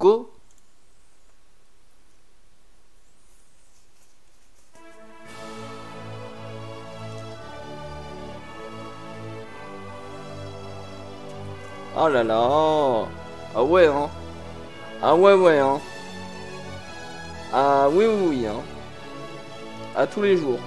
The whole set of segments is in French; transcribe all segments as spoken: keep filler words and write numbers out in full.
go. Oh là là. Ah ouais hein. Ah ouais ouais hein. Ah oui oui oui hein. À tous les jours.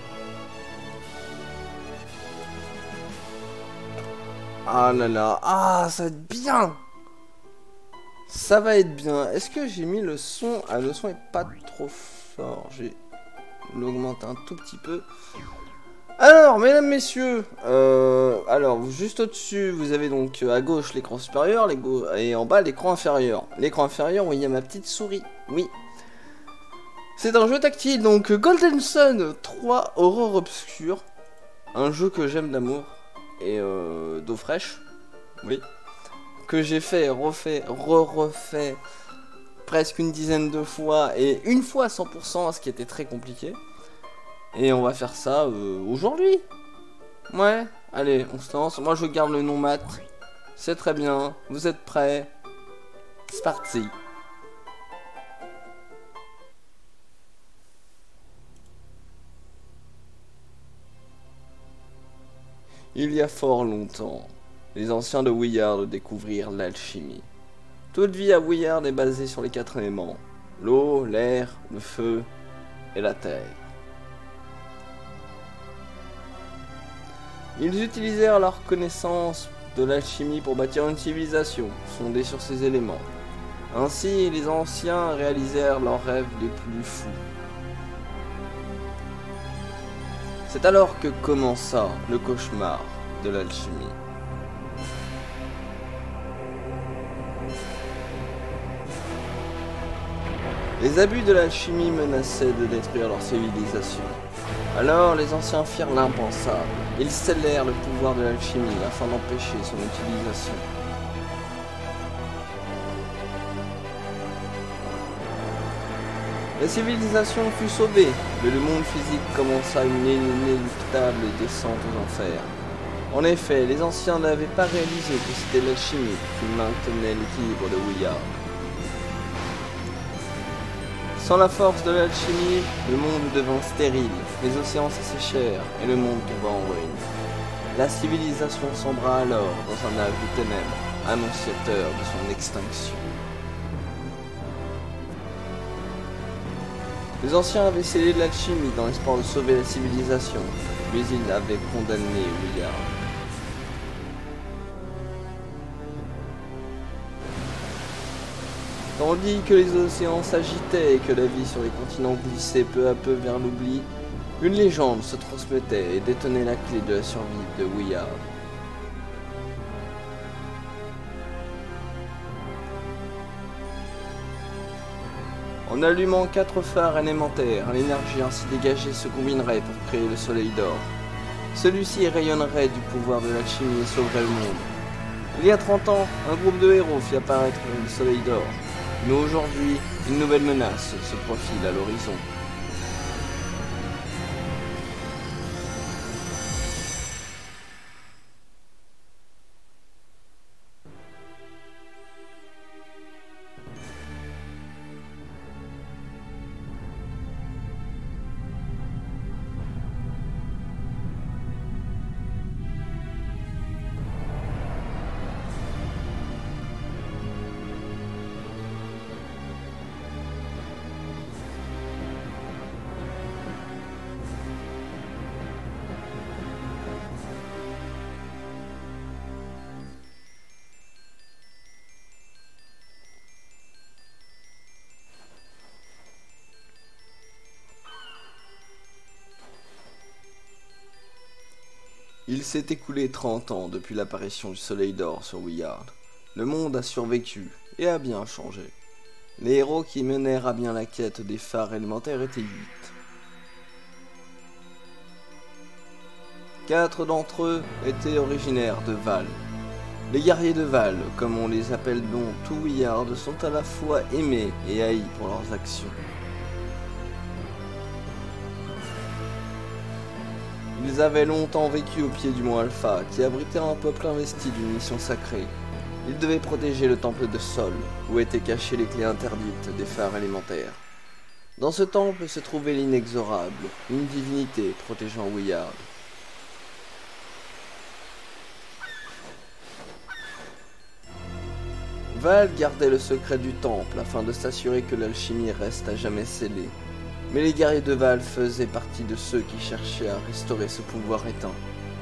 Ah là là. Ah ça va être bien. Ça va être bien. Est-ce que j'ai mis le son? Ah le son est pas trop fort. J'ai l'augmenté un tout petit peu. Alors, mesdames, messieurs, euh, alors, juste au-dessus, vous avez donc à gauche l'écran supérieur et en bas l'écran inférieur. L'écran inférieur, oui, il y a ma petite souris, oui. C'est un jeu tactile, donc Golden Sun trois Aurore Obscure. Un jeu que j'aime d'amour et euh, d'eau fraîche, oui. Que j'ai fait, refait, re-refait presque une dizaine de fois et une fois cent pour cent, ce qui était très compliqué. Et on va faire ça euh, aujourd'hui. Ouais, allez, on se lance. Moi, je garde le nom Matt. C'est très bien. Vous êtes prêts? C'est parti. Il y a fort longtemps, les anciens de Wiyard découvrirent l'alchimie. Toute vie à Wiyard est basée sur les quatre éléments. L'eau, l'air, le feu et la terre. Ils utilisèrent leur connaissance de l'alchimie pour bâtir une civilisation fondée sur ces éléments. Ainsi, les anciens réalisèrent leurs rêves les plus fous. C'est alors que commença le cauchemar de l'alchimie. Les abus de l'alchimie menaçaient de détruire leur civilisation. Alors les anciens firent l'impensable. Ils scellèrent le pouvoir de l'alchimie afin d'empêcher son utilisation. La civilisation fut sauvée, mais le monde physique commença une inéluctable descente aux enfers. En effet, les anciens n'avaient pas réalisé que c'était l'alchimie qui maintenait l'équilibre de Wiyard. Sans la force de l'alchimie, le monde devint stérile, les océans s'asséchèrent et le monde tomba en ruine. La civilisation sombra alors dans un âge de ténèbres, annonciateur de son extinction. Les anciens avaient scellé l'alchimie dans l'espoir de sauver la civilisation, mais ils avaient condamné Wiyard. Tandis que les océans s'agitaient et que la vie sur les continents glissait peu à peu vers l'oubli, une légende se transmettait et détenait la clé de la survie de Wiyard. En allumant quatre phares élémentaires, l'énergie ainsi dégagée se combinerait pour créer le soleil d'or. Celui-ci rayonnerait du pouvoir de l'alchimie et sauverait le monde. Il y a trente ans, un groupe de héros fit apparaître le soleil d'or. Mais aujourd'hui, une nouvelle menace se profile à l'horizon. Il s'est écoulé trente ans depuis l'apparition du soleil d'or sur Wiyard. Le monde a survécu et a bien changé. Les héros qui menèrent à bien la quête des phares élémentaires étaient huit. Quatre d'entre eux étaient originaires de Val. Les guerriers de Val, comme on les appelle dans tout Wiyard, sont à la fois aimés et haïs pour leurs actions. Ils avaient longtemps vécu au pied du mont Alpha, qui abritait un peuple investi d'une mission sacrée. Il devait protéger le temple de Sol, où étaient cachées les clés interdites des phares élémentaires. Dans ce temple se trouvait l'inexorable, une divinité protégeant Weyard. Val gardait le secret du temple afin de s'assurer que l'alchimie reste à jamais scellée. Mais les guerriers de Val faisaient partie de ceux qui cherchaient à restaurer ce pouvoir éteint.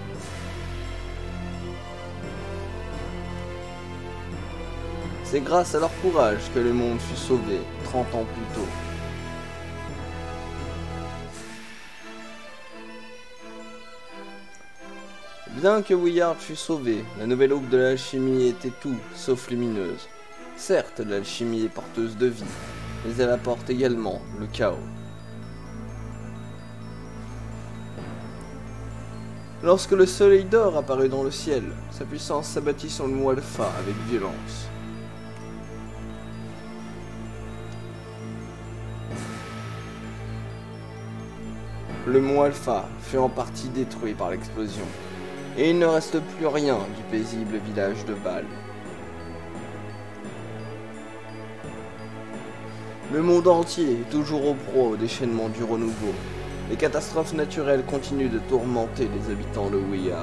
C'est grâce à leur courage que le monde fut sauvé trente ans plus tôt. Bien que Weyard fût sauvé, la nouvelle aube de l'alchimie était tout sauf lumineuse. Certes, l'alchimie est porteuse de vie, mais elle apporte également le chaos. Lorsque le soleil d'or apparut dans le ciel, sa puissance s'abattit sur le mont Alpha avec violence. Le mont Alpha fut en partie détruit par l'explosion, et il ne reste plus rien du paisible village de Val. Le monde entier est toujours au pro au déchaînement du renouveau. Les catastrophes naturelles continuent de tourmenter les habitants de Weyard.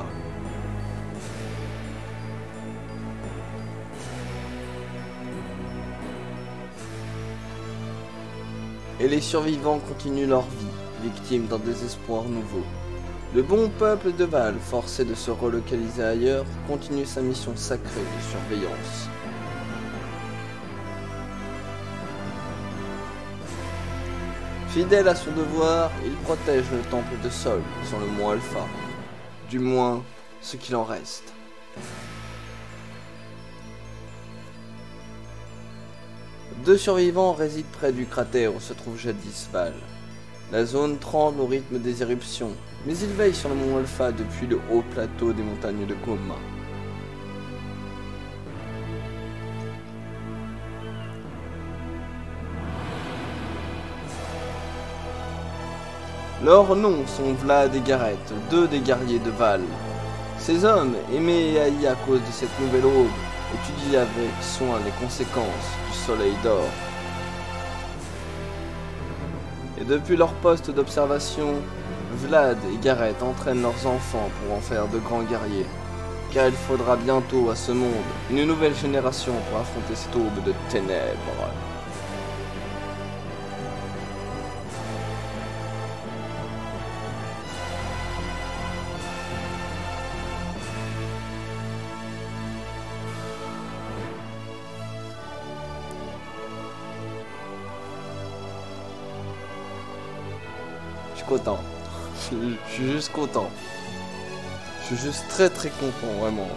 Et les survivants continuent leur vie, victimes d'un désespoir nouveau. Le bon peuple de Val, forcé de se relocaliser ailleurs, continue sa mission sacrée de surveillance. Fidèle à son devoir, il protège le temple de Sol sur le mont Alpha, du moins ce qu'il en reste. Deux survivants résident près du cratère où se trouve jadis Val. La zone tremble au rythme des éruptions, mais ils veillent sur le mont Alpha depuis le haut plateau des montagnes de Goma. Leurs noms sont Vlad et Gareth, deux des guerriers de Val. Ces hommes, aimés et haïs à cause de cette nouvelle aube, étudient avec soin les conséquences du soleil d'or. Et depuis leur poste d'observation, Vlad et Gareth entraînent leurs enfants pour en faire de grands guerriers. Car il faudra bientôt à ce monde une nouvelle génération pour affronter cette aube de ténèbres. Je suis content. Je, je suis juste content. Je suis juste très très content, vraiment.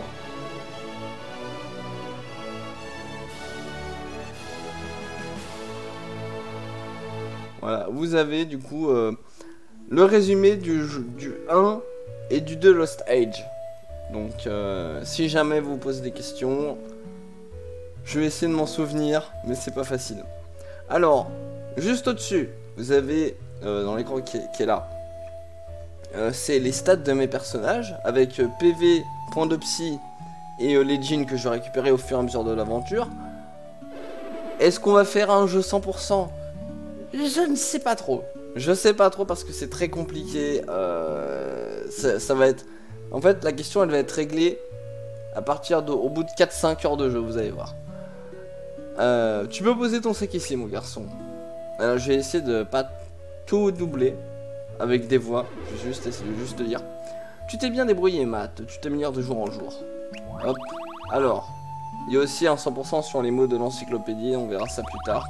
Voilà, vous avez du coup euh, le résumé du, du un et du deux Lost Age. Donc euh, si jamais vous posez des questions, je vais essayer de m'en souvenir, mais c'est pas facile. Alors, juste au-dessus, vous avez euh, dans l'écran qui, qui est là, euh, c'est les stats de mes personnages avec euh, P V, point de psy et euh, les jeans que je vais récupérer au fur et à mesure de l'aventure. Est-ce qu'on va faire un jeu cent pour cent? Je ne sais pas trop. Je sais pas trop parce que c'est très compliqué. Euh, ça, ça va être... En fait, la question, elle va être réglée à partir de... Au bout de quatre cinq heures de jeu, vous allez voir. Euh, tu peux poser ton sac ici, mon garçon. Alors, je vais essayer de pas tout doubler avec des voix. Je vais juste essayer de juste te dire. Tu t'es bien débrouillé, Matt. Tu t'améliores de jour en jour. Hop. Alors, il y a aussi un cent pour cent sur les mots de l'encyclopédie. On verra ça plus tard.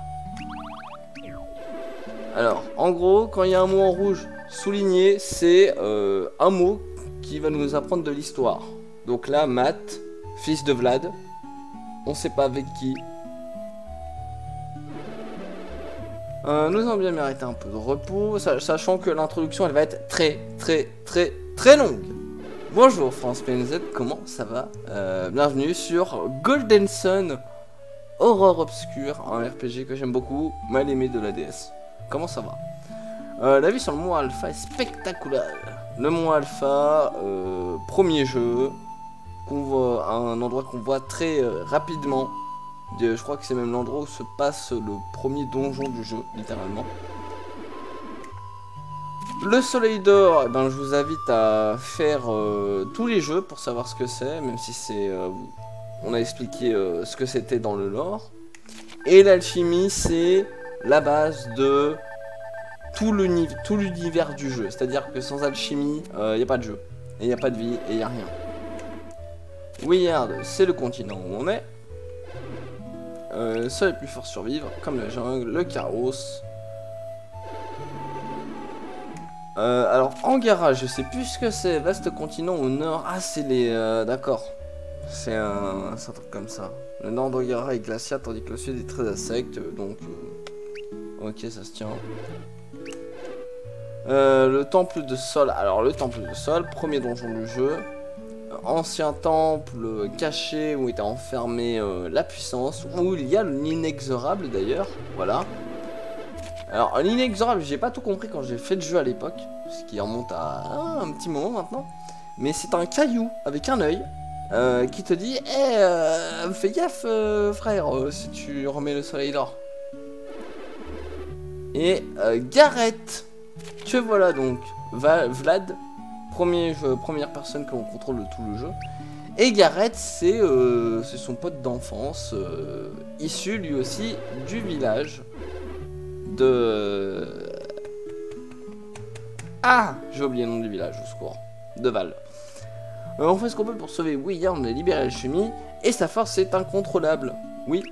Alors, en gros, quand il y a un mot en rouge souligné, c'est euh, un mot qui va nous apprendre de l'histoire. Donc là, Matt, fils de Vlad, on sait pas avec qui. Euh, nous allons bien mériter un peu de repos, sachant que l'introduction, elle va être très, très, très, très longue. Bonjour France P N Z, comment ça va? euh, Bienvenue sur Golden Sun, Aurore Obscure, un R P G que j'aime beaucoup, mal aimé de la D S. Comment ça va? euh, La vie sur le mont Alpha est spectaculaire. Le mont Alpha, euh, premier jeu, qu'on voit, un endroit qu'on voit très euh, rapidement. De, je crois que c'est même l'endroit où se passe le premier donjon du jeu, littéralement. Le soleil d'or, eh ben, je vous invite à faire euh, tous les jeux pour savoir ce que c'est, même si c'est, euh, on a expliqué euh, ce que c'était dans le lore. Et l'alchimie, c'est la base de tout l'univers du jeu. C'est-à-dire que sans alchimie, il euh, n'y a pas de jeu, il n'y a pas de vie, et il n'y a rien. Weird, c'est le continent où on est. Euh, seuls les plus forts survivre, comme la jungle, le chaos. Euh, alors, Angara, je sais plus ce que c'est. Vaste continent au nord. Ah, c'est les... Euh, D'accord. C'est un... un truc comme ça. Le nord d'Angara est glacial, tandis que le sud est très insecte. Donc... Euh... Ok, ça se tient. Euh, le temple de Sol. Alors, le temple de Sol, premier donjon du jeu. Ancien temple caché où était enfermé euh, la puissance. Où il y a l'inexorable d'ailleurs. Voilà. Alors, l'inexorable, j'ai pas tout compris quand j'ai fait le jeu à l'époque, ce qui remonte à ah, un petit moment maintenant. Mais c'est un caillou avec un œil euh, qui te dit hey, euh, fais gaffe, euh, frère, euh, si tu remets le soleil d'or. Et euh, Gareth, que voilà donc, Va Vlad, premier jeu, première personne que l'on contrôle de tout le jeu. Et Gareth, c'est euh, son pote d'enfance, euh, issu lui aussi du village. De... Ah, j'ai oublié le nom du village, au secours. De Val. Euh, on fait ce qu'on peut pour sauver Weird, on a libéré l'alchimie, et sa force est incontrôlable. Oui.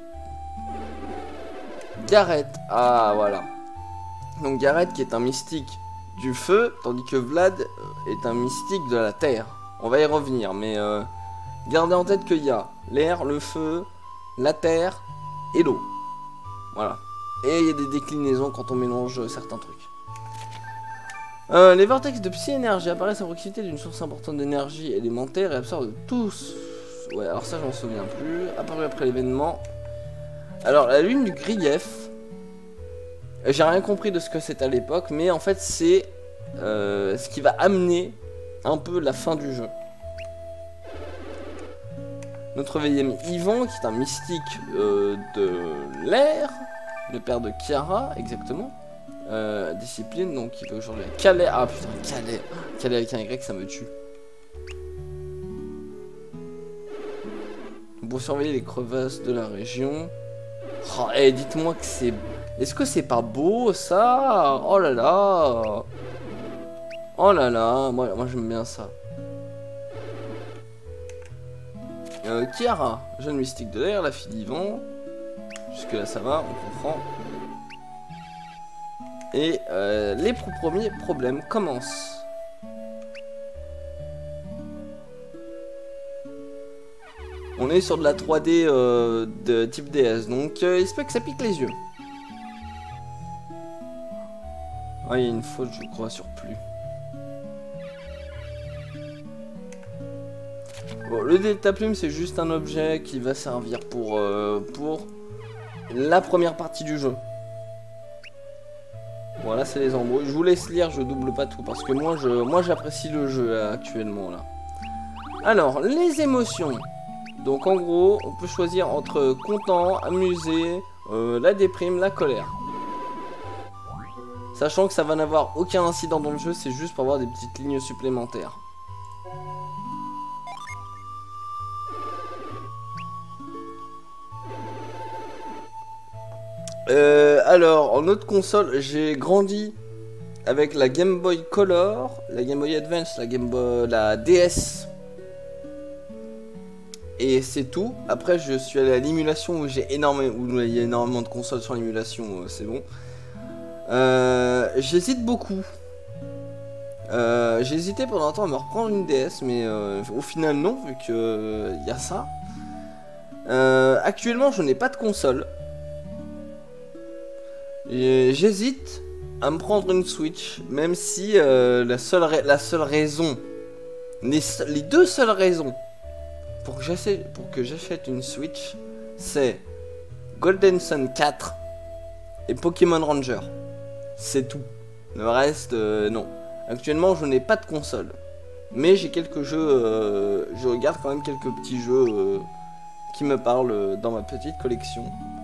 Gareth. Ah, voilà. Donc Gareth qui est un mystique du feu, tandis que Vlad est un mystique de la terre. On va y revenir, mais euh, gardez en tête qu'il y a l'air, le feu, la terre et l'eau. Voilà. Et il y a des déclinaisons quand on mélange certains trucs. Euh, les vortex de psy-énergie apparaissent à proximité d'une source importante d'énergie élémentaire et absorbent tous. Ouais, alors ça, j'en souviens plus. Apparu après l'événement. Alors, la lune du grief. J'ai rien compris de ce que c'est à l'époque, mais en fait, c'est euh, ce qui va amener un peu la fin du jeu. Notre veillème Yvan, qui est un mystique euh, de l'air. Le père de Chiara, exactement. Euh, discipline, donc il peut aujourd'hui Calais. Ah putain, Calais. Calais avec un Y, ça me tue. Pour surveiller les crevasses de la région. Oh, hey, dites-moi que c'est... Est-ce que c'est pas beau, ça? Oh là là. Oh là là. Moi, moi j'aime bien ça. Euh, Chiara, jeune mystique de l'air, la fille d'Yvan. Jusque là ça va, on comprend. Et euh, les premiers problèmes commencent. On est sur de la trois D euh, de type D S, donc euh, il se peut que ça pique les yeux. Ah, il y a une faute, je crois, sur plus. Bon, le Delta Plume, c'est juste un objet qui va servir pour... Euh, pour la première partie du jeu. Voilà, c'est les embrouilles. Je vous laisse lire, je double pas tout parce que moi je moi j'apprécie le jeu là, actuellement là. Alors, les émotions. Donc en gros, on peut choisir entre content, amusé, euh, la déprime, la colère. Sachant que ça va n'avoir aucun incident dans le jeu, c'est juste pour avoir des petites lignes supplémentaires. Euh, alors, en autre console, j'ai grandi avec la Game Boy Color, la Game Boy Advance, la Game Boy, la D S. Et c'est tout. Après, je suis allé à l'émulation où j'ai énormément, où il y a énormément de consoles sur l'émulation, euh, c'est bon. Euh, J'hésite beaucoup. Euh, j'ai hésité pendant un temps à me reprendre une D S, mais euh, au final non, vu que euh, y a ça. Euh, actuellement, je n'ai pas de console. J'hésite à me prendre une Switch, même si euh, la, seule la seule raison, les, les deux seules raisons pour que j'achète une Switch, c'est Golden Sun quatre et Pokémon Ranger. C'est tout. Le reste, euh, non. Actuellement, je n'ai pas de console. Mais j'ai quelques jeux, euh, je regarde quand même quelques petits jeux euh, qui me parlent euh, dans ma petite collection.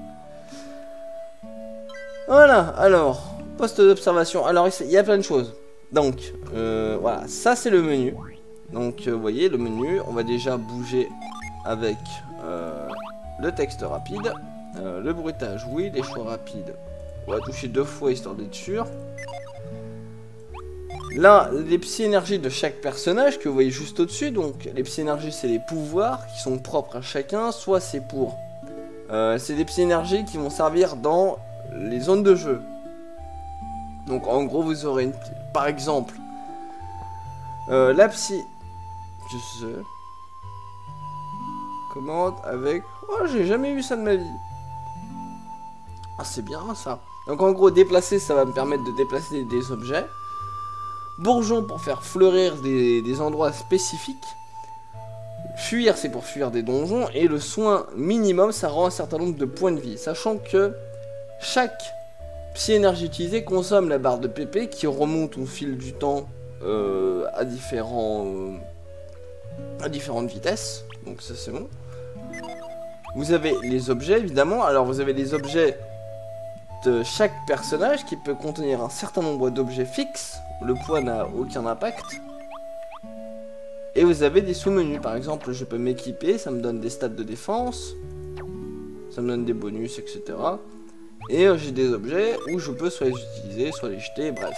Voilà, alors, poste d'observation. Alors, il y a plein de choses. Donc, euh, voilà, ça c'est le menu. Donc, euh, vous voyez, le menu, on va déjà bouger avec euh, le texte rapide. Euh, le bruitage, oui, les choix rapides. On va toucher deux fois histoire d'être sûr. Là, les psy-énergies de chaque personnage que vous voyez juste au-dessus. Donc, les psy-énergies, c'est les pouvoirs qui sont propres à chacun. Soit c'est pour... Euh, c'est des psy-énergies qui vont servir dans les zones de jeu. Donc, en gros, vous aurez, une... par exemple, euh, la psy... Je sais... Commande avec... Oh, j'ai jamais vu ça de ma vie. Ah, c'est bien ça. Donc, en gros, déplacer, ça va me permettre de déplacer des objets. Bourgeon pour faire fleurir des, des endroits spécifiques. Fuir, c'est pour fuir des donjons. Et le soin minimum, ça rend un certain nombre de points de vie. Sachant que chaque psy-énergie utilisée consomme la barre de P P qui remonte au fil du temps euh, à, différents, euh, à différentes vitesses. Donc ça c'est bon. Vous avez les objets évidemment. Alors vous avez les objets de chaque personnage qui peut contenir un certain nombre d'objets fixes. Le poids n'a aucun impact. Et vous avez des sous-menus. Par exemple, je peux m'équiper, ça me donne des stats de défense. Ça me donne des bonus, et cetera. Et euh, j'ai des objets où je peux soit les utiliser, soit les jeter, bref.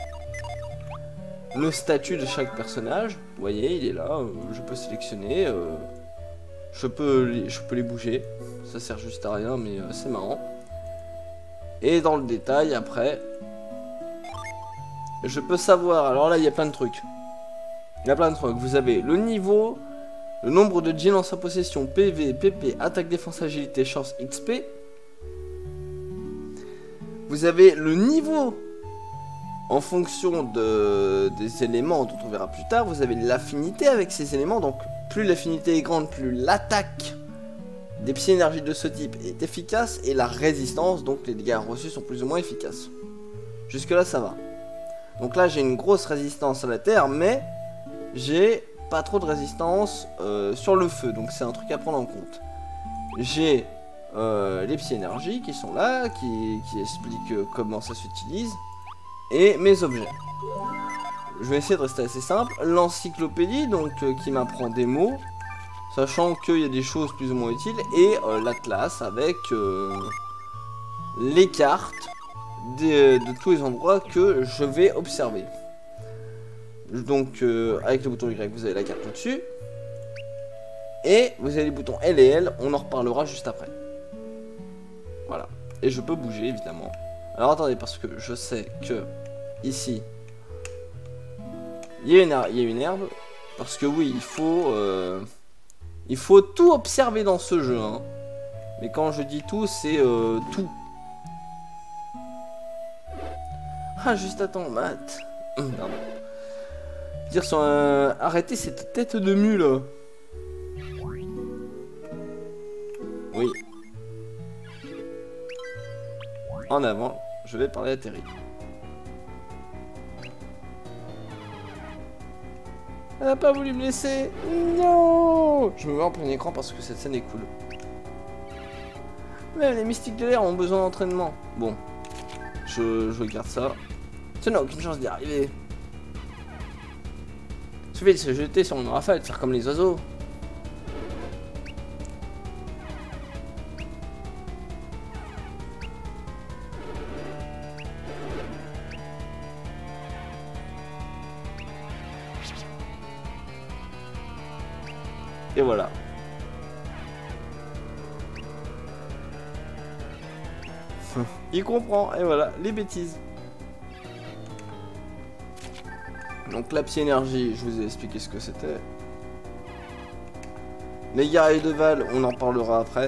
Le statut de chaque personnage, vous voyez, il est là. Euh, je peux sélectionner. Euh, je, peux les, je peux les bouger. Ça sert juste à rien, mais euh, c'est marrant. Et dans le détail, après... Je peux savoir, alors là il y a plein de trucs. Il y a plein de trucs. Vous avez le niveau, le nombre de djinns en sa possession, P V, P P, attaque, défense, agilité, chance, X P. Vous avez le niveau en fonction de, des éléments dont on verra plus tard. Vous avez l'affinité avec ces éléments. Donc plus l'affinité est grande, plus l'attaque des psy-énergies de ce type est efficace. Et la résistance, donc les dégâts reçus sont plus ou moins efficaces. Jusque là ça va. Donc là j'ai une grosse résistance à la terre, mais j'ai pas trop de résistance euh, sur le feu, donc c'est un truc à prendre en compte. J'ai euh, les psy-énergies qui sont là, qui, qui expliquent euh, comment ça s'utilise, et mes objets. Je vais essayer de rester assez simple. L'encyclopédie, donc euh, qui m'apprend des mots, sachant qu'il y a des choses plus ou moins utiles, et euh, l'atlas avec euh, les cartes De, de tous les endroits que je vais observer. Donc euh, avec le bouton Y vous avez la carte au-dessus. Et vous avez les boutons L et L, on en reparlera juste après. Voilà. Et je peux bouger évidemment. Alors attendez, parce que je sais que ici il y a une, il y a une herbe. Parce que oui, il faut euh, il faut tout observer dans ce jeu hein. Mais quand je dis tout, c'est euh, tout. Ah, juste attends, Matt. Pardon. Dire sur un... Arrêtez cette tête de mule. Oui. En avant, je vais parler à Terry. Elle n'a pas voulu me laisser. Non. Je me mets en plein écran parce que cette scène est cool. Mais les mystiques de l'air ont besoin d'entraînement. Bon. Je, je garde ça. Ça n'a aucune chance d'y arriver. Il suffit de se jeter sur une rafale, de faire comme les oiseaux. Et voilà. Il comprend, et voilà, les bêtises. Donc la psy-énergie, je vous ai expliqué ce que c'était. Les guerriers de Val, on en parlera après.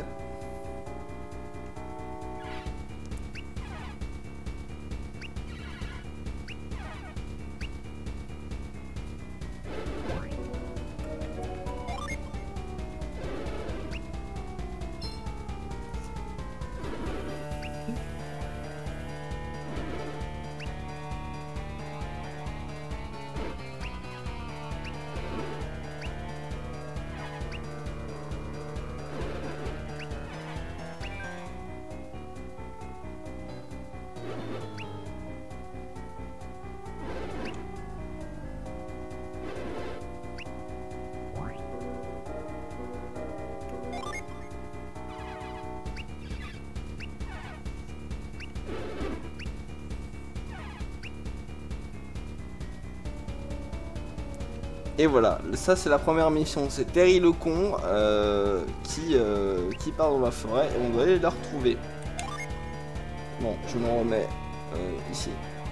Et voilà, ça c'est la première mission, c'est Terry le con euh, qui, euh, qui part dans la forêt et on doit aller la retrouver. Bon, je m'en remets euh, ici.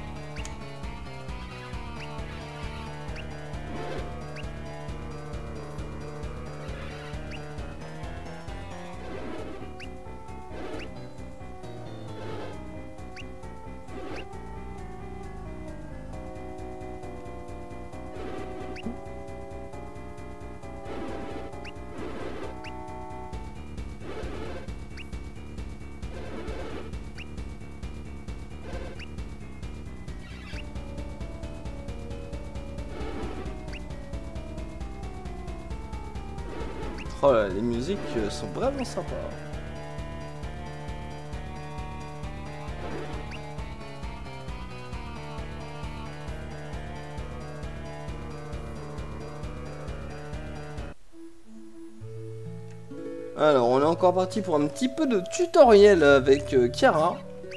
Oh là, les musiques sont vraiment sympas. Alors, on est encore parti pour un petit peu de tutoriel avec euh, Chiara.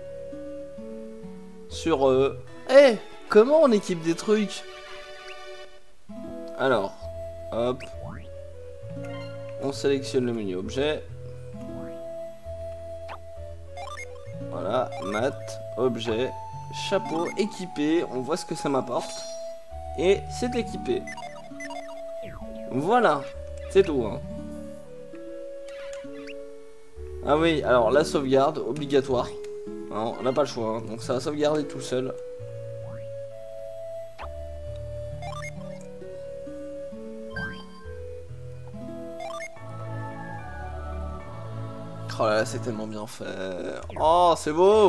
Sur... Euh... Hey, comment on équipe des trucs? Alors, hop. On sélectionne le menu objet. Voilà, mat, objet, chapeau, équipé. On voit ce que ça m'apporte. Et c'est équipé. Voilà, c'est tout. Hein. Ah oui, alors la sauvegarde, obligatoire. Non, on n'a pas le choix, hein, donc ça va sauvegarder tout seul. Oh là là, c'est tellement bien fait. Oh, c'est beau.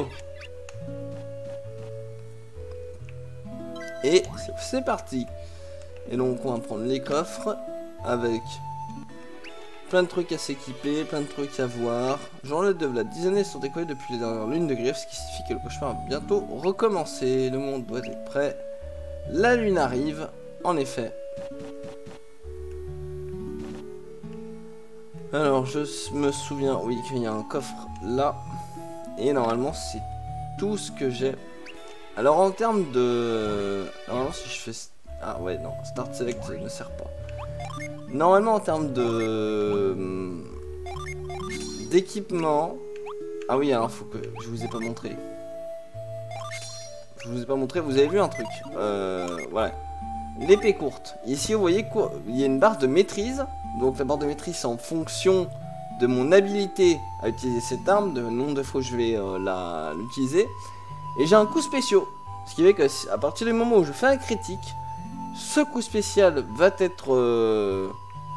Et c'est parti. Et donc on va prendre les coffres avec plein de trucs à s'équiper, plein de trucs à voir. Journée de Vlad, dix années sont écoulées depuis les dernières lunes de griffe, ce qui signifie que le cauchemar va bientôt recommencer. Le monde doit être prêt. La lune arrive, en effet. Alors je me souviens, oui, qu'il y a un coffre là. Et normalement c'est tout ce que j'ai. Alors en termes de... Normalement si je fais... Ah ouais non, Start Select ne sert pas. Normalement en termes de... d'équipement... Ah oui alors faut que... Je vous ai pas montré. Je vous ai pas montré, vous avez vu un truc. Euh... Voilà. L'épée courte. Ici vous voyez quoi, il y a une barre de maîtrise. Donc la barre de maîtrise c'est en fonction de mon habilité à utiliser cette arme, de nombre de fois que je vais euh, la l'utiliser. Et j'ai un coup spécial. Ce qui fait que à partir du moment où je fais un critique, ce coup spécial va être euh,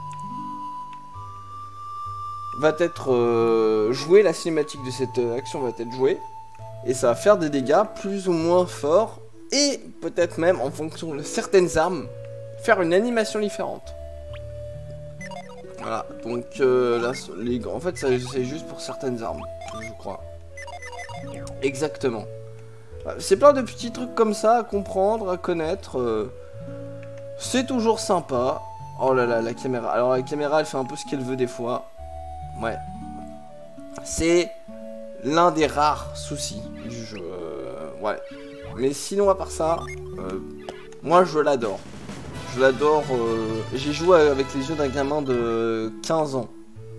va être euh, joué, la cinématique de cette euh, action va être jouée. Et ça va faire des dégâts plus ou moins forts. Et peut-être même en fonction de certaines armes, faire une animation différente. Voilà, donc euh, là, les, en fait c'est juste pour certaines armes, je crois. Exactement. C'est plein de petits trucs comme ça à comprendre, à connaître. Euh, c'est toujours sympa. Oh là là, la caméra. Alors la caméra elle fait un peu ce qu'elle veut des fois. Ouais. C'est l'un des rares soucis du jeu. Euh, ouais. Mais sinon à part ça, euh, moi je l'adore. Je l'adore, euh, j'ai joué avec les yeux d'un gamin de quinze ans.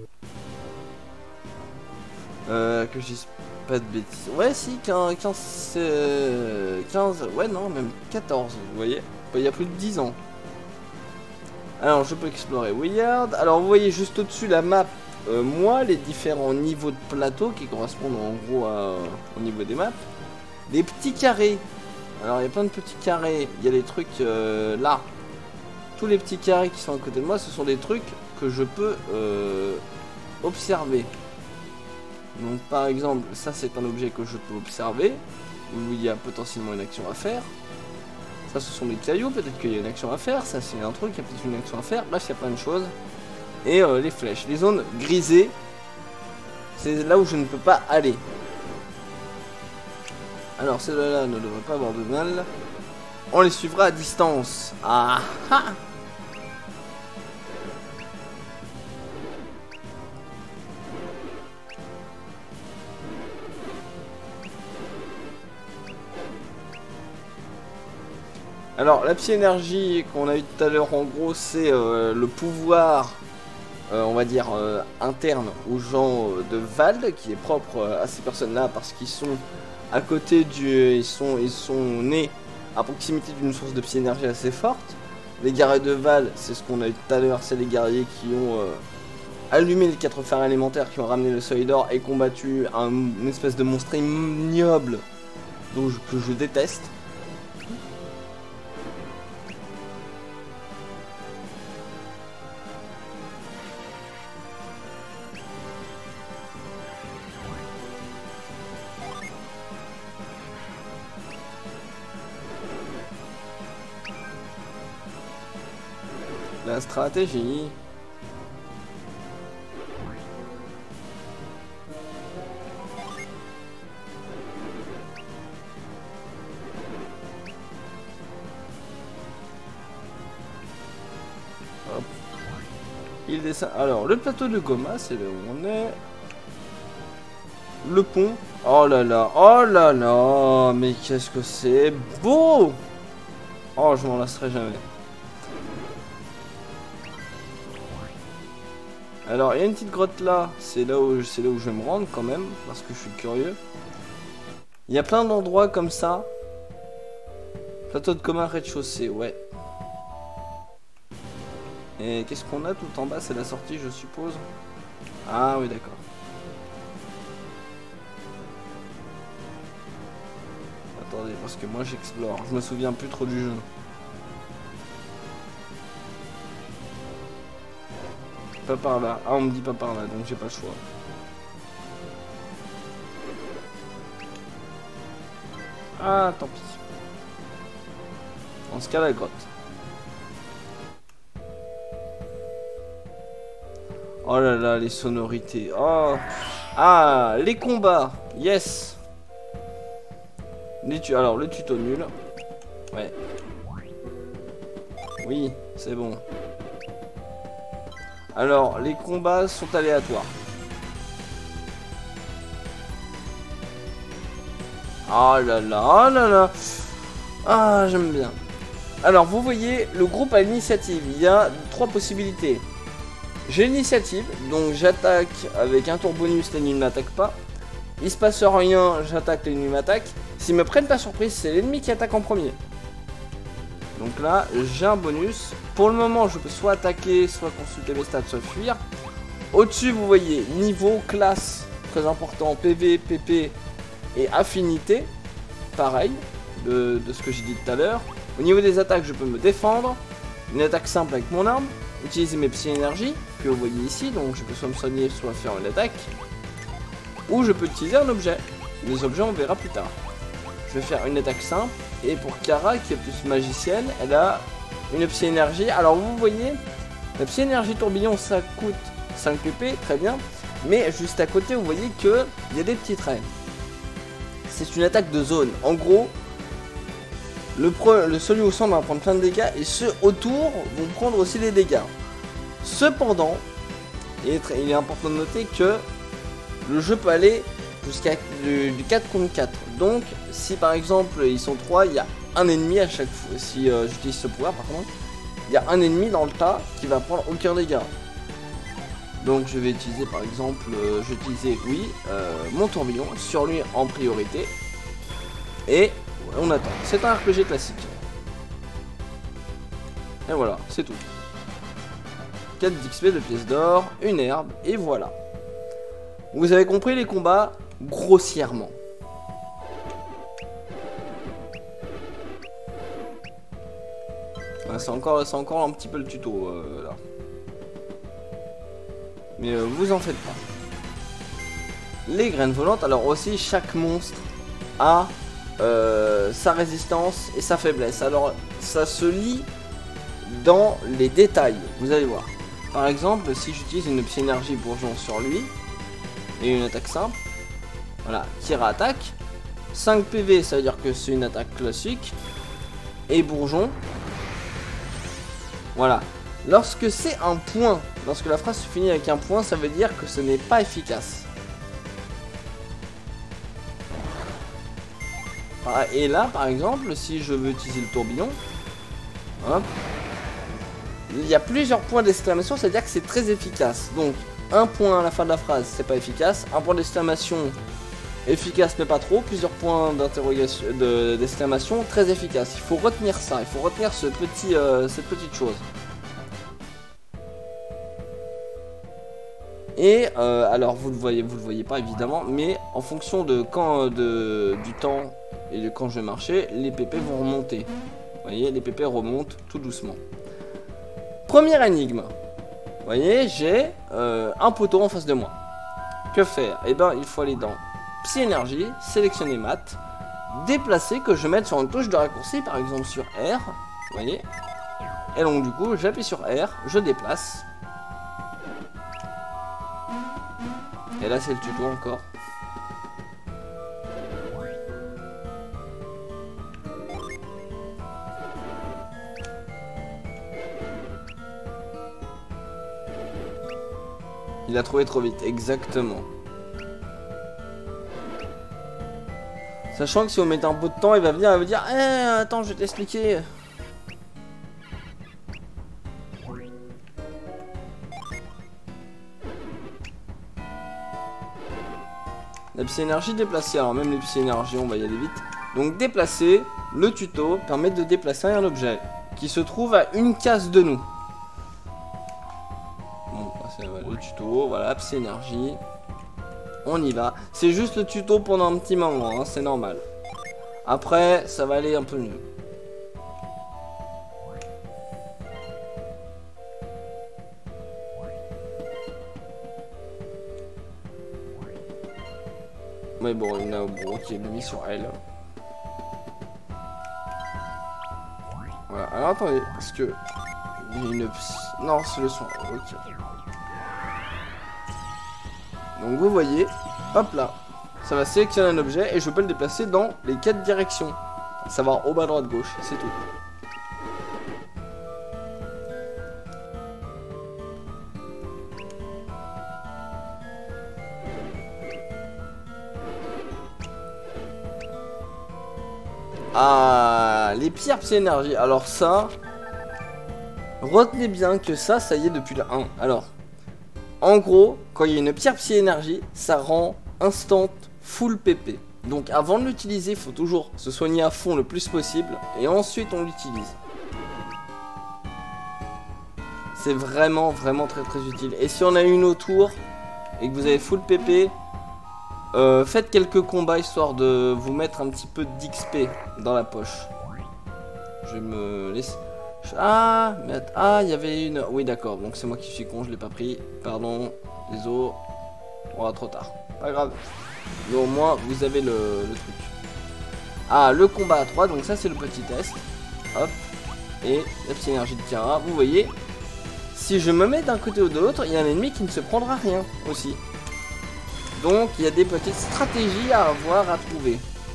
Euh, que je dise pas de bêtises. Ouais, si, quinze, quinze, euh, quinze, ouais, non, même quatorze, vous voyez. Il y a plus de dix ans. Alors, je peux explorer Weird. Alors, vous voyez juste au-dessus la map, euh, moi, les différents niveaux de plateau qui correspondent en gros à, au niveau des maps. Des petits carrés. Alors, il y a plein de petits carrés. Il y a des trucs euh, là. Tous les petits carrés qui sont à côté de moi, ce sont des trucs que je peux euh, observer. Donc par exemple, ça c'est un objet que je peux observer, où il y a potentiellement une action à faire. Ça ce sont des cailloux, peut-être qu'il y a une action à faire. Ça c'est un truc, il y a peut-être une action à faire. Bref, il y a plein de choses. Et euh, les flèches, les zones grisées, c'est là où je ne peux pas aller. Alors celles-là ne devraient pas avoir de mal. On les suivra à distance. Ah ah. Alors la psy-énergie qu'on a eu tout à l'heure, en gros, c'est euh, le pouvoir, euh, on va dire, euh, interne aux gens euh, de Vald, qui est propre euh, à ces personnes-là parce qu'ils sont à côté du... Ils sont, ils sont nés à proximité d'une source de psy-énergie assez forte. Les guerriers de Vald, c'est ce qu'on a eu tout à l'heure, c'est les guerriers qui ont euh, allumé les quatre fers élémentaires, qui ont ramené le seuil d'or et combattu un, une espèce de monstre ignoble dont je, que je déteste. La stratégie. Hop. Il descend. Alors, le plateau de Goma, c'est là où on est. Le pont. Oh là là, oh là là, mais qu'est-ce que c'est beau! Oh, je m'en lasserai jamais. Alors, il y a une petite grotte là, c'est là où c'est là où je vais me rendre quand même, parce que je suis curieux. Il y a plein d'endroits comme ça. Plateau de commun rez-de-chaussée, ouais. Et qu'est-ce qu'on a tout en bas? C'est la sortie, je suppose. Ah oui, d'accord. Attendez, parce que moi j'explore, je me souviens plus trop du jeu. Pas par là. Ah, on me dit pas par là, donc j'ai pas le choix. Ah, tant pis. Dans ce cas, la grotte. Oh là là, les sonorités. Oh. Ah, les combats. Yes. Les tu Alors, le tuto nul. Ouais. Oui, c'est bon. Alors, les combats sont aléatoires. Ah là là, oh là là. Ah, j'aime bien. Alors, vous voyez, le groupe a l'initiative. Il y a trois possibilités. J'ai l'initiative, donc j'attaque avec un tour bonus, l'ennemi ne m'attaque pas. Il se passe rien, j'attaque, l'ennemi m'attaque. S'ils me prennent pas surprise, c'est l'ennemi qui attaque en premier. Donc là, j'ai un bonus. Pour le moment, je peux soit attaquer, soit consulter mes stats, soit fuir. Au-dessus, vous voyez, niveau, classe, très important, P V, P P et affinité. Pareil, de, de ce que j'ai dit tout à l'heure. Au niveau des attaques, je peux me défendre. Une attaque simple avec mon arme. Utiliser mes psy-énergies, que vous voyez ici. Donc je peux soit me soigner, soit faire une attaque. Ou je peux utiliser un objet. Les objets, on verra plus tard. Je vais faire une attaque simple. Et pour Kara, qui est plus magicienne, elle a une psy-énergie. Alors vous voyez, la psy-énergie tourbillon, ça coûte cinq P P, très bien. Mais juste à côté, vous voyez qu'il y a des petits traits. C'est une attaque de zone. En gros, le, pre, le celui au centre va prendre plein de dégâts et ceux autour vont prendre aussi des dégâts. Cependant, il est, il est important de noter que le jeu peut aller jusqu'à du, du quatre contre quatre. Donc, si par exemple ils sont trois, il y a un ennemi à chaque fois. Si euh, j'utilise ce pouvoir, par contre, il y a un ennemi dans le tas qui va prendre aucun dégât. Donc, je vais utiliser par exemple, euh, je vais utiliser, oui, euh, mon tourbillon sur lui en priorité. Et on attend. C'est un R P G classique. Et voilà, c'est tout. quatre d'X P, de pièces d'or, une herbe, et voilà. Vous avez compris les combats grossièrement. Ah, c'est encore, c'est encore un petit peu le tuto euh, là. Mais euh, vous en faites pas. Les graines volantes, alors aussi chaque monstre a euh, sa résistance et sa faiblesse. Alors ça se lit dans les détails, vous allez voir. Par exemple, si j'utilise une psy-énergie bourgeon sur lui et une attaque simple, voilà, Kira attaque, cinq P V, ça veut dire que c'est une attaque classique. Et bourgeon. Voilà. Lorsque c'est un point, lorsque la phrase se finit avec un point, ça veut dire que ce n'est pas efficace. Et là, par exemple, si je veux utiliser le tourbillon, hop, il y a plusieurs points d'exclamation, c'est-à-dire que c'est très efficace. Donc, un point à la fin de la phrase, c'est pas efficace. Un point d'exclamation, efficace mais pas trop. Plusieurs points d'interrogation, d'exclamation, très efficace. Il faut retenir ça, il faut retenir ce petit, euh, cette petite chose. Et euh, alors vous le voyez, vous le voyez pas évidemment, mais en fonction de quand de, du temps et de quand je vais marcher, les P P vont remonter. Vous voyez, les P P remontent tout doucement. Première énigme. Vous voyez, j'ai euh, un poteau en face de moi. Que faire? Eh ben, il faut aller dans Psy Énergie, sélectionner maths, déplacer, que je mette sur une touche de raccourci, par exemple sur R. Vous voyez. Et donc du coup, j'appuie sur R, je déplace. Et là, c'est le tuto encore. Il a trouvé trop vite, exactement. Sachant que si on met un peu de temps, il va venir, il va dire, eh, attends, je vais t'expliquer. La psy-énergie déplacée, alors même les psy-énergies, on va y aller vite. Donc déplacer, le tuto permet de déplacer un objet qui se trouve à une case de nous. Bon, c'est le tuto, voilà, psy-énergie. On y va. C'est juste le tuto pendant un petit moment, hein, c'est normal. Après, ça va aller un peu mieux. Mais bon, il y en a bon, qui est mis sur L. Voilà, alors attendez, parce que il y a une... Non, c'est le son. Ok. Donc vous voyez, hop là, ça va sélectionner un objet et je peux le déplacer dans les quatre directions. À savoir au bas, droite, gauche, c'est tout. Ah, les pierres psy-énergie. Alors ça, retenez bien que ça, ça y est depuis le un. Alors, en gros, quand il y a une pierre psy-énergie, ça rend instant full P P. Donc avant de l'utiliser, il faut toujours se soigner à fond le plus possible. Et ensuite, on l'utilise. C'est vraiment, vraiment très, très utile. Et si on a une autour et que vous avez full P P... Euh, faites quelques combats histoire de vous mettre un petit peu d'X P dans la poche. Je vais me laisser... Ah, mais att... ah, il y avait une... Oui, d'accord, donc c'est moi qui suis con, je l'ai pas pris. Pardon, désolé. Oh, trop tard. Pas grave. Mais au moins, vous avez le, le truc. Ah, le combat à trois, donc ça c'est le petit test. Hop. Et la petite énergie de Tiara, vous voyez. Si je me mets d'un côté ou de l'autre, il y a un ennemi qui ne se prendra rien aussi. Donc, il y a des petites stratégies à avoir, à trouver.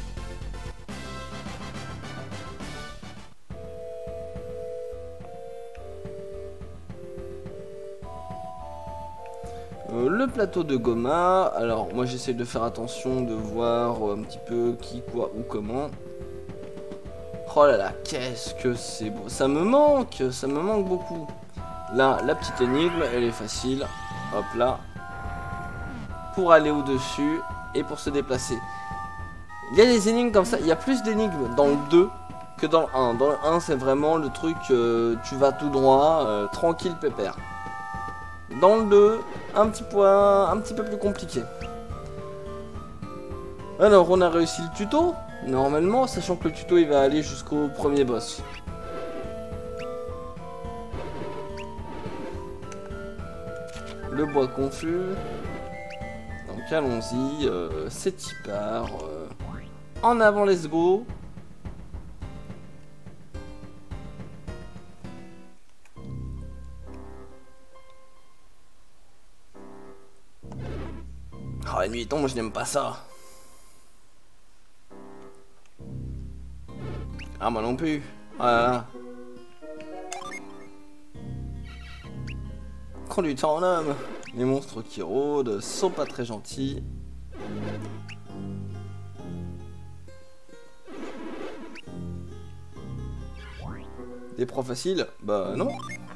Euh, le plateau de Goma. Alors, moi, j'essaie de faire attention, de voir un petit peu qui, quoi, ou comment. Oh là là, qu'est-ce que c'est beau. Ça me manque, ça me manque beaucoup. Là, la petite énigme, elle est facile. Hop là. Pour aller au-dessus et pour se déplacer. Il y a des énigmes comme ça. Il y a plus d'énigmes dans le deux que dans le un. Dans le un, c'est vraiment le truc, euh, tu vas tout droit, euh, tranquille, pépère. Dans le deux, un petit point, un petit peu plus compliqué. Alors, on a réussi le tuto, normalement, sachant que le tuto, il va aller jusqu'au premier boss. Le bois confus. Donc allons-y, euh, c'est y part. Euh, en avant, let's go. Oh, la nuit tombe, je n'aime pas ça. Ah, moi non plus. Voilà. Conduite en homme. Les monstres qui rôdent sont pas très gentils. Des proies faciles? Bah non.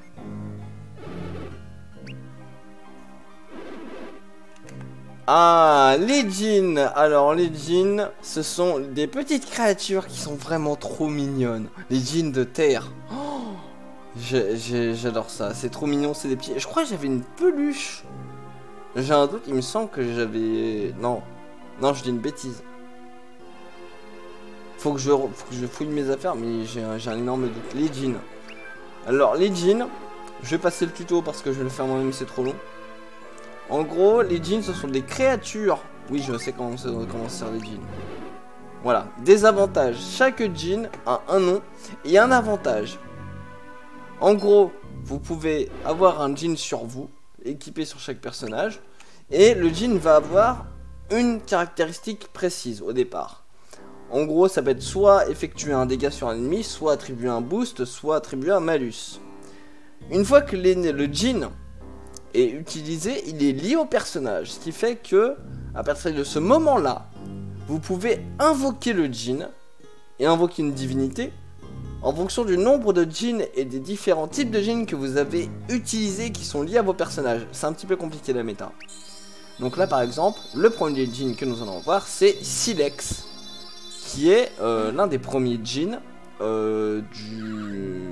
Ah, les djinns. Alors les djinns, ce sont des petites créatures qui sont vraiment trop mignonnes. Les djinns de terre. Oh, j'adore ça, c'est trop mignon, c'est des petits... Je crois que j'avais une peluche. J'ai un doute, il me semble que j'avais... Non, non, je dis une bêtise. Faut que je, faut que je fouille mes affaires, mais j'ai un, un énorme doute. Les djinns. Alors les djinns, je vais passer le tuto parce que je vais le faire moi-même, c'est trop long. En gros, les djinns, ce sont des créatures. Oui, je sais comment, comment se sert les djinns. Voilà, des avantages. Chaque djinn a un nom et un avantage. En gros, vous pouvez avoir un djinn sur vous, équipé sur chaque personnage. Et le djinn va avoir une caractéristique précise au départ. En gros, ça peut être soit effectuer un dégât sur un ennemi, soit attribuer un boost, soit attribuer un malus. Une fois que le djinn est utilisé, il est lié au personnage, ce qui fait que à partir de ce moment-là, vous pouvez invoquer le djinn et invoquer une divinité en fonction du nombre de djinns et des différents types de djinns que vous avez utilisés qui sont liés à vos personnages. C'est un petit peu compliqué la méta. Donc là par exemple, le premier djinn que nous allons voir, c'est Silex, qui est euh, l'un des premiers djinns euh, du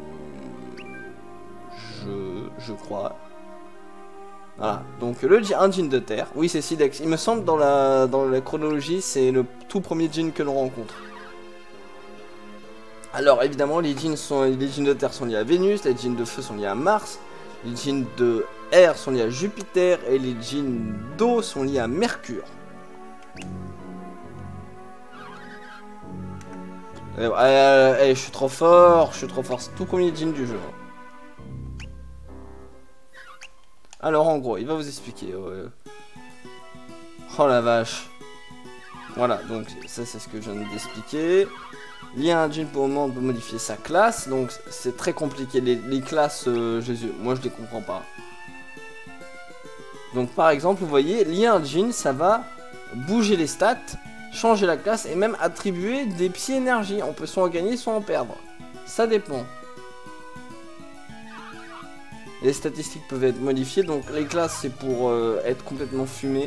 jeu, je crois. Voilà, donc le un djinn de terre, oui c'est Silex, il me semble dans la, dans la chronologie c'est le tout premier djinn que l'on rencontre. Alors évidemment les djinns, sont, les djinns de terre sont liés à Vénus, les djinns de feu sont liés à Mars, les djinns de air sont liés à Jupiter et les djinns d'eau sont liés à Mercure. Eh, eh, eh, je suis trop fort, je suis trop fort, c'est tout premier djinn du jeu. Alors en gros, il va vous expliquer. Euh... Oh la vache. Voilà, donc ça c'est ce que je viens d'expliquer. Il y a un djinn pour le moment peut modifier sa classe, donc c'est très compliqué. Les, les classes, euh, Jésus, moi je les comprends pas. Donc par exemple, vous voyez, lier un djinn, ça va bouger les stats, changer la classe et même attribuer des psy énergie. On peut soit en gagner, soit en perdre. Ça dépend. Les statistiques peuvent être modifiées, donc les classes c'est pour euh, être complètement fumé.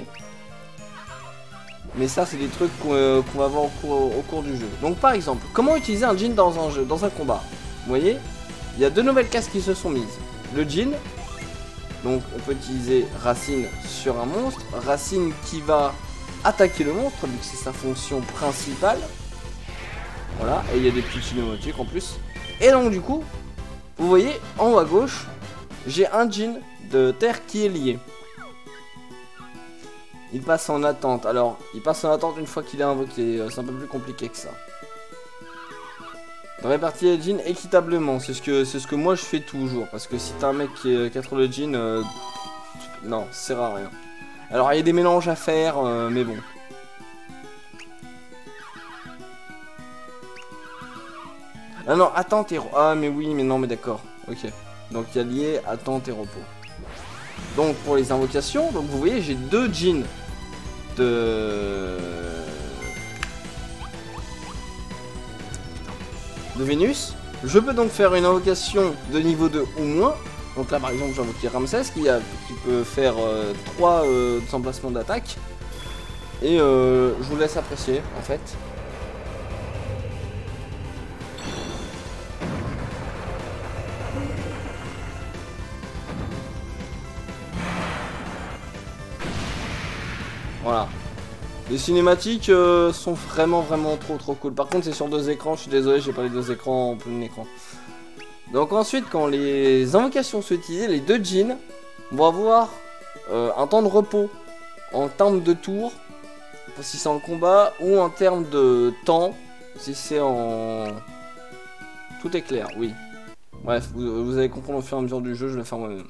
Mais ça c'est des trucs qu'on euh, qu'on va voir au cours, au cours du jeu. Donc par exemple, comment utiliser un djinn dans un jeu, dans un combat? Vous voyez, il y a deux nouvelles classes qui se sont mises. Le djinn, donc on peut utiliser Racine sur un monstre. Racine qui va attaquer le monstre, vu que c'est sa fonction principale. Voilà, et il y a des petits cinématiques en plus. Et donc du coup, vous voyez, en haut à gauche, j'ai un djinn de terre qui est lié. Il passe en attente. Alors, il passe en attente une fois qu'il est invoqué. C'est un peu plus compliqué que ça. De répartir les djinns équitablement. C'est ce que c'est ce que moi je fais toujours. Parce que si t'as un mec qui, est, qui a trop de djinns, euh, non, ça sert à rien. Alors, il y a des mélanges à faire, euh, mais bon. Ah non, attente et... Ah, mais oui, mais non, mais d'accord. Ok. Donc il y a lié attente et repos. Donc pour les invocations, donc vous voyez j'ai deux djinns de... de Vénus. Je peux donc faire une invocation de niveau deux ou moins. Donc là par exemple j'ai invoqué Ramsès qui, a, qui peut faire euh, trois euh, emplacements d'attaque. Et euh, je vous laisse apprécier en fait. Voilà. Les cinématiques euh, sont vraiment vraiment trop trop cool. Par contre c'est sur deux écrans, je suis désolé, j'ai pas les deux écrans en plein écran. Donc ensuite quand les invocations sont utilisées, les deux djinns vont avoir euh, un temps de repos en termes de tours, si c'est en combat, ou en termes de temps, si c'est en... Tout est clair, oui. Bref, vous, vous allez comprendre au fur et à mesure du jeu, je vais le faire moi-même.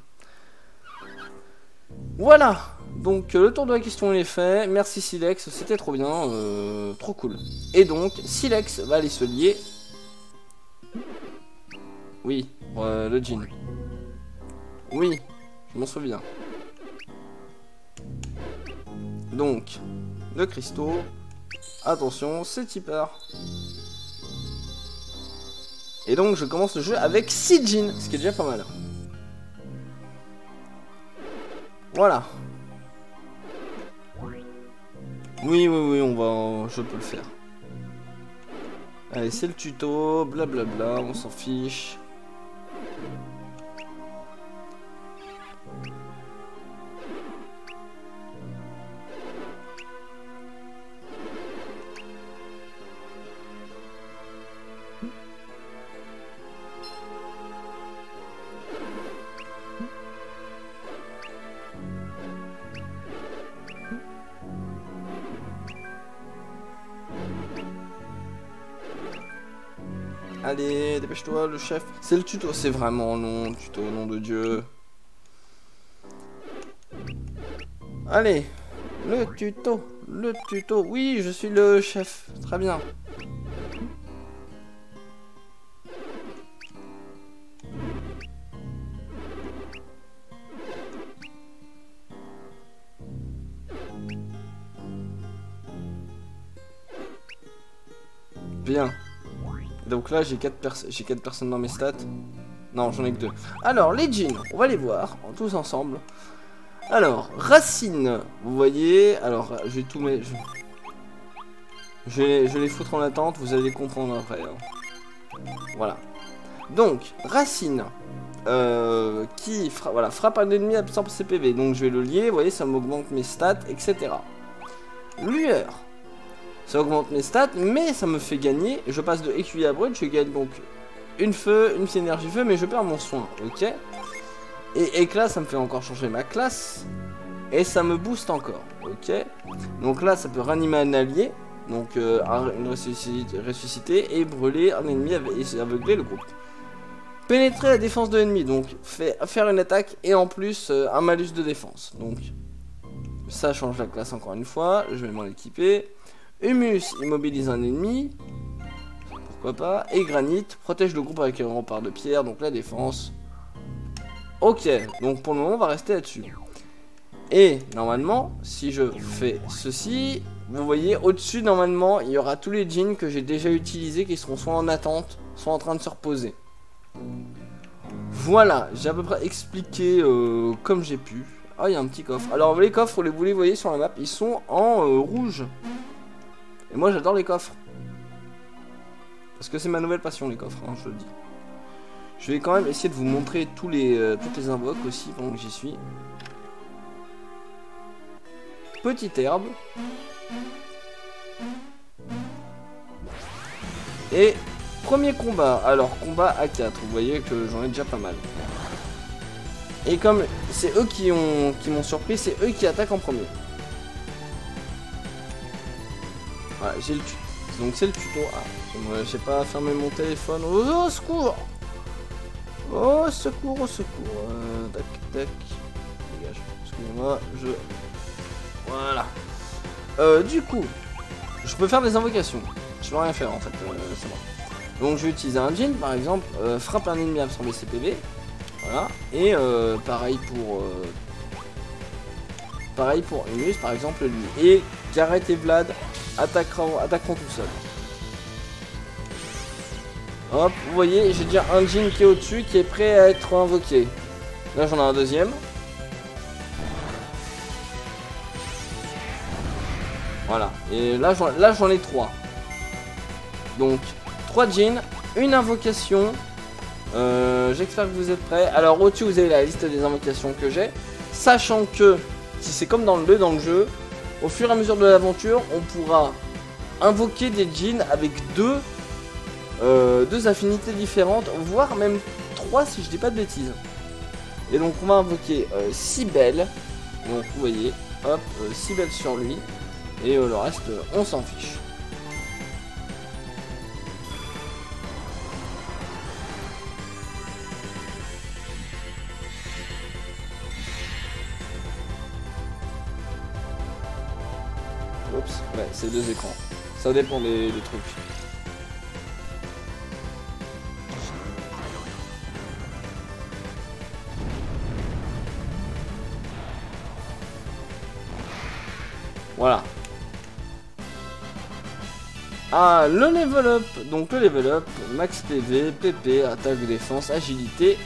Voilà. Donc le tour de la question il est fait, merci Silex, c'était trop bien, euh, trop cool. Et donc Silex va aller se lier Oui, euh, le jean. Oui, je m'en souviens. Donc, le cristaux. Attention, c'est tipper. Et donc, je commence le jeu avec six jeans, ce qui est déjà pas mal. Voilà. Oui, oui, oui, on va, je peux le faire. Allez, c'est le tuto, blablabla, on s'en fiche. Allez, dépêche-toi, le chef. C'est le tuto, c'est vraiment long, tuto, nom de Dieu. Allez, le tuto, le tuto. Oui, je suis le chef, très bien. Bien. Donc là, j'ai quatre, pers j'ai quatre personnes dans mes stats. Non, j'en ai que deux. Alors, les jeans, on va les voir, tous ensemble. Alors, Racine, vous voyez. Alors, je vais tout mettre... Je... Je, vais, je vais les foutre en attente, vous allez comprendre après. Hein. Voilà. Donc, Racine, euh, qui fra voilà, frappe un ennemi, absorbe ses P V. Donc, je vais le lier, vous voyez, ça m'augmente mes stats, et cetera. Lueur. Ça augmente mes stats, mais ça me fait gagner. Je passe de écuyer à brut, je gagne donc une feu, une énergie feu, mais je perds mon soin, ok. Et éclat, ça me fait encore changer ma classe. Et ça me booste encore, ok. Donc là, ça peut ranimer un allié, donc euh, une ressuscité, ressuscité, et brûler un ennemi et aveugler le groupe. Pénétrer la défense de l'ennemi, donc fait, faire une attaque et en plus euh, un malus de défense. Donc ça change la classe encore une fois, je vais m'en équiper. Humus immobilise un ennemi, pourquoi pas, et Granit protège le groupe avec un rempart de pierre, donc la défense. Ok, donc pour le moment on va rester là-dessus. Et normalement, si je fais ceci, vous voyez au-dessus normalement il y aura tous les jeans que j'ai déjà utilisés qui seront soit en attente, soit en train de se reposer. Voilà, j'ai à peu près expliqué euh, comme j'ai pu. Ah, il y a un petit coffre. Alors les coffres, vous les voyez sur la map, ils sont en euh, rouge. Et moi j'adore les coffres. Parce que c'est ma nouvelle passion les coffres, hein, je le dis. Je vais quand même essayer de vous montrer tous les, euh, toutes les invoques aussi pendant que j'y suis. Petite herbe. Et premier combat. Alors combat à quatre, vous voyez que j'en ai déjà pas mal. Et comme c'est eux qui ont qui m'ont surpris, c'est eux qui attaquent en premier. Voilà, j'ai le tuto. Donc c'est le tuto. Ah, j'ai pas fermé mon téléphone. Oh, au secours! Oh, secours, au secours. Euh, tac, tac. Dégage. Excusez-moi, je... Voilà. Euh, du coup, je peux faire des invocations. Je peux rien faire en fait. Euh, c'est bon. Donc je vais utiliser un jean par exemple. Euh, frappe un ennemi, absorber ses P V. Voilà. Et euh, pareil pour... Euh, pareil pour Humus par exemple lui. Et Gareth et Vlad attaqueront, attaqueront tout seul. Hop, vous voyez, j'ai déjà un jean qui est au-dessus, qui est prêt à être invoqué. Là, j'en ai un deuxième. Voilà, et là, j'en ai trois. Donc, trois jeans, une invocation. Euh, J'espère que vous êtes prêts. Alors, au-dessus, vous avez la liste des invocations que j'ai. Sachant que, si c'est comme dans le, dans le jeu, au fur et à mesure de l'aventure, on pourra invoquer des jeans avec deux... Euh, deux affinités différentes, voire même trois si je dis pas de bêtises. Et donc on va invoquer euh, Cybèle. Donc vous voyez, hop, euh, Cybèle sur lui. Et euh, le reste, euh, on s'en fiche. Oups, ouais, c'est deux écrans. Ça dépend des, des trucs. Voilà. Ah, le level up. Donc le level up, max P V, P P, attaque, défense, agilité.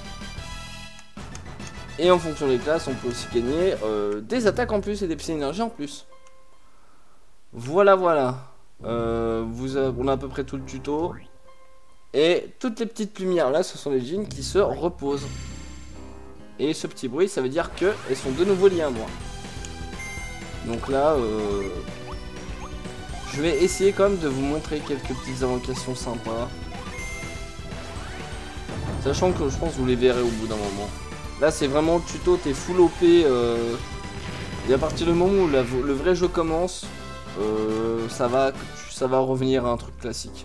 Et en fonction des classes, on peut aussi gagner euh, des attaques en plus et des psy-énergies en plus. Voilà, voilà. Euh, vous avez, on a à peu près tout le tuto. Et toutes les petites lumières là, ce sont les jeans qui se reposent. Et ce petit bruit, ça veut dire qu'elles sont de nouveau liées à moi. Donc là, euh, je vais essayer quand même de vous montrer quelques petites invocations sympas. Sachant que je pense que vous les verrez au bout d'un moment. Là, c'est vraiment le tuto, t'es full O P. Euh, et à partir du moment où la, le vrai jeu commence, euh, ça, va, ça va revenir à un truc classique.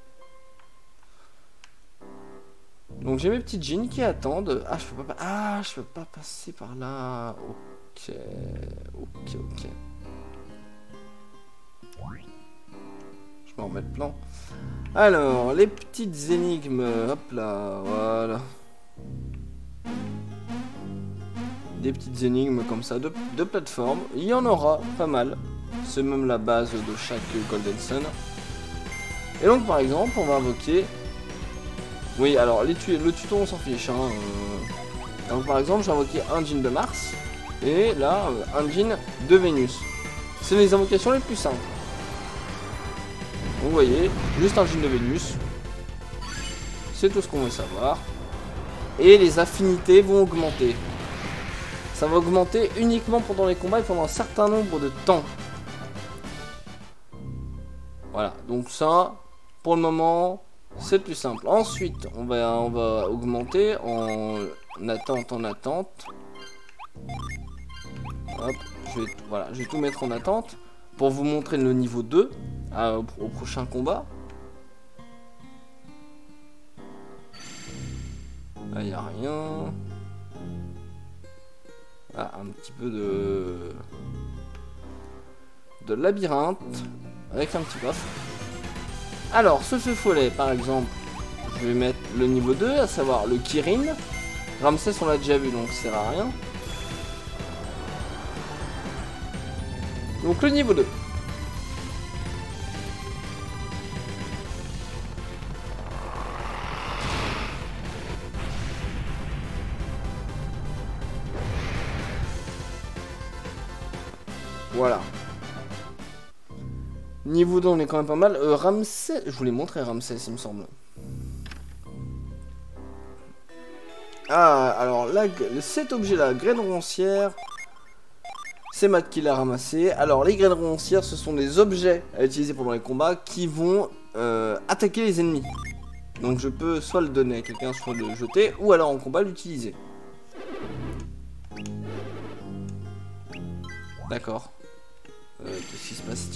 Donc j'ai mes petites jeans qui attendent. Ah, je peux pas, ah, je peux pas passer par là. Ok, ok, ok. Je vais en remettre plein. Alors, les petites énigmes. Hop là, voilà. Des petites énigmes comme ça de, de plateforme. Il y en aura pas mal. C'est même la base de chaque Golden Sun. Et donc par exemple, on va invoquer... Oui, alors les tu... le tuto on s'en fiche. Hein, euh... Donc par exemple, j'ai invoqué un jean de Mars. Et là, un jean de Vénus. C'est les invocations les plus simples. Donc vous voyez, juste un jean de Vénus. C'est tout ce qu'on veut savoir. Et les affinités vont augmenter. Ça va augmenter uniquement pendant les combats et pendant un certain nombre de temps. Voilà, donc ça, pour le moment, c'est plus simple. Ensuite, on va, on va augmenter en attente, en attente. Hop, je vais, voilà, je vais tout mettre en attente pour vous montrer le niveau deux à, au, au prochain combat. Là, il n'y a rien. Ah, un petit peu de... de labyrinthe avec un petit coffre. Alors, ce feu follet, par exemple, je vais mettre le niveau deux, à savoir le Kirin. Ramsès, on l'a déjà vu, donc ça sert à rien. Donc le niveau deux. Voilà. Niveau deux, on est quand même pas mal. Euh, Ramsès, je voulais montrer Ramsès, il me semble. Ah, alors là, cet objet-là, graine roncière, c'est Matt qui l'a ramassé. Alors, les graines roncières, ce sont des objets à utiliser pendant les combats qui vont euh, attaquer les ennemis. Donc, je peux soit le donner à quelqu'un, soit le jeter, ou alors en combat l'utiliser. D'accord. Euh, Qu'est-ce qui se passe-t-il ?